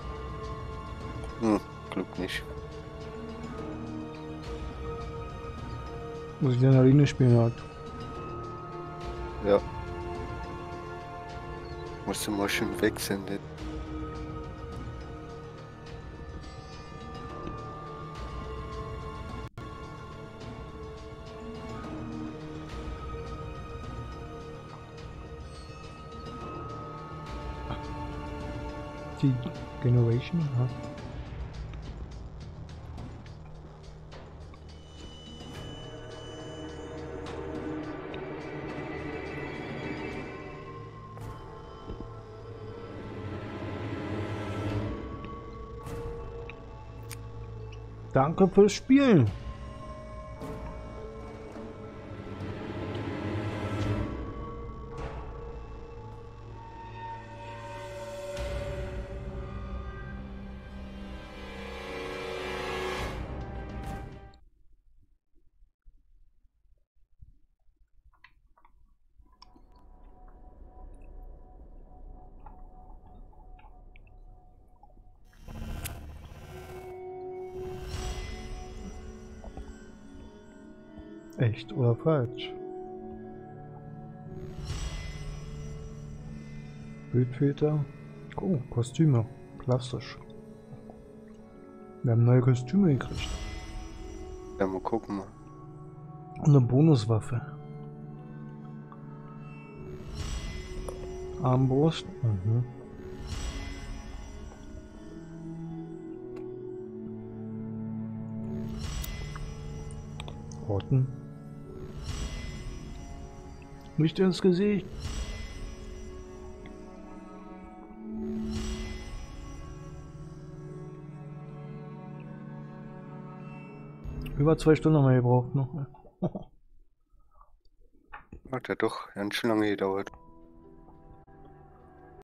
Hm, Glück nicht. Muss ich den Aline spielen hat. Ja. Musst du mal schön wechseln. Ne? Die Generation, ja. Danke fürs Spielen. Echt oder falsch? Bildfilter. Oh, Kostüme. Klassisch. Wir haben neue Kostüme gekriegt. Ja, mal gucken mal. Und eine Bonuswaffe. Armbrust. Mhm. Rotten. Nicht ins Gesicht. Über zwei Stunden haben wir gebraucht noch. Hat ja doch ganz schön lange gedauert.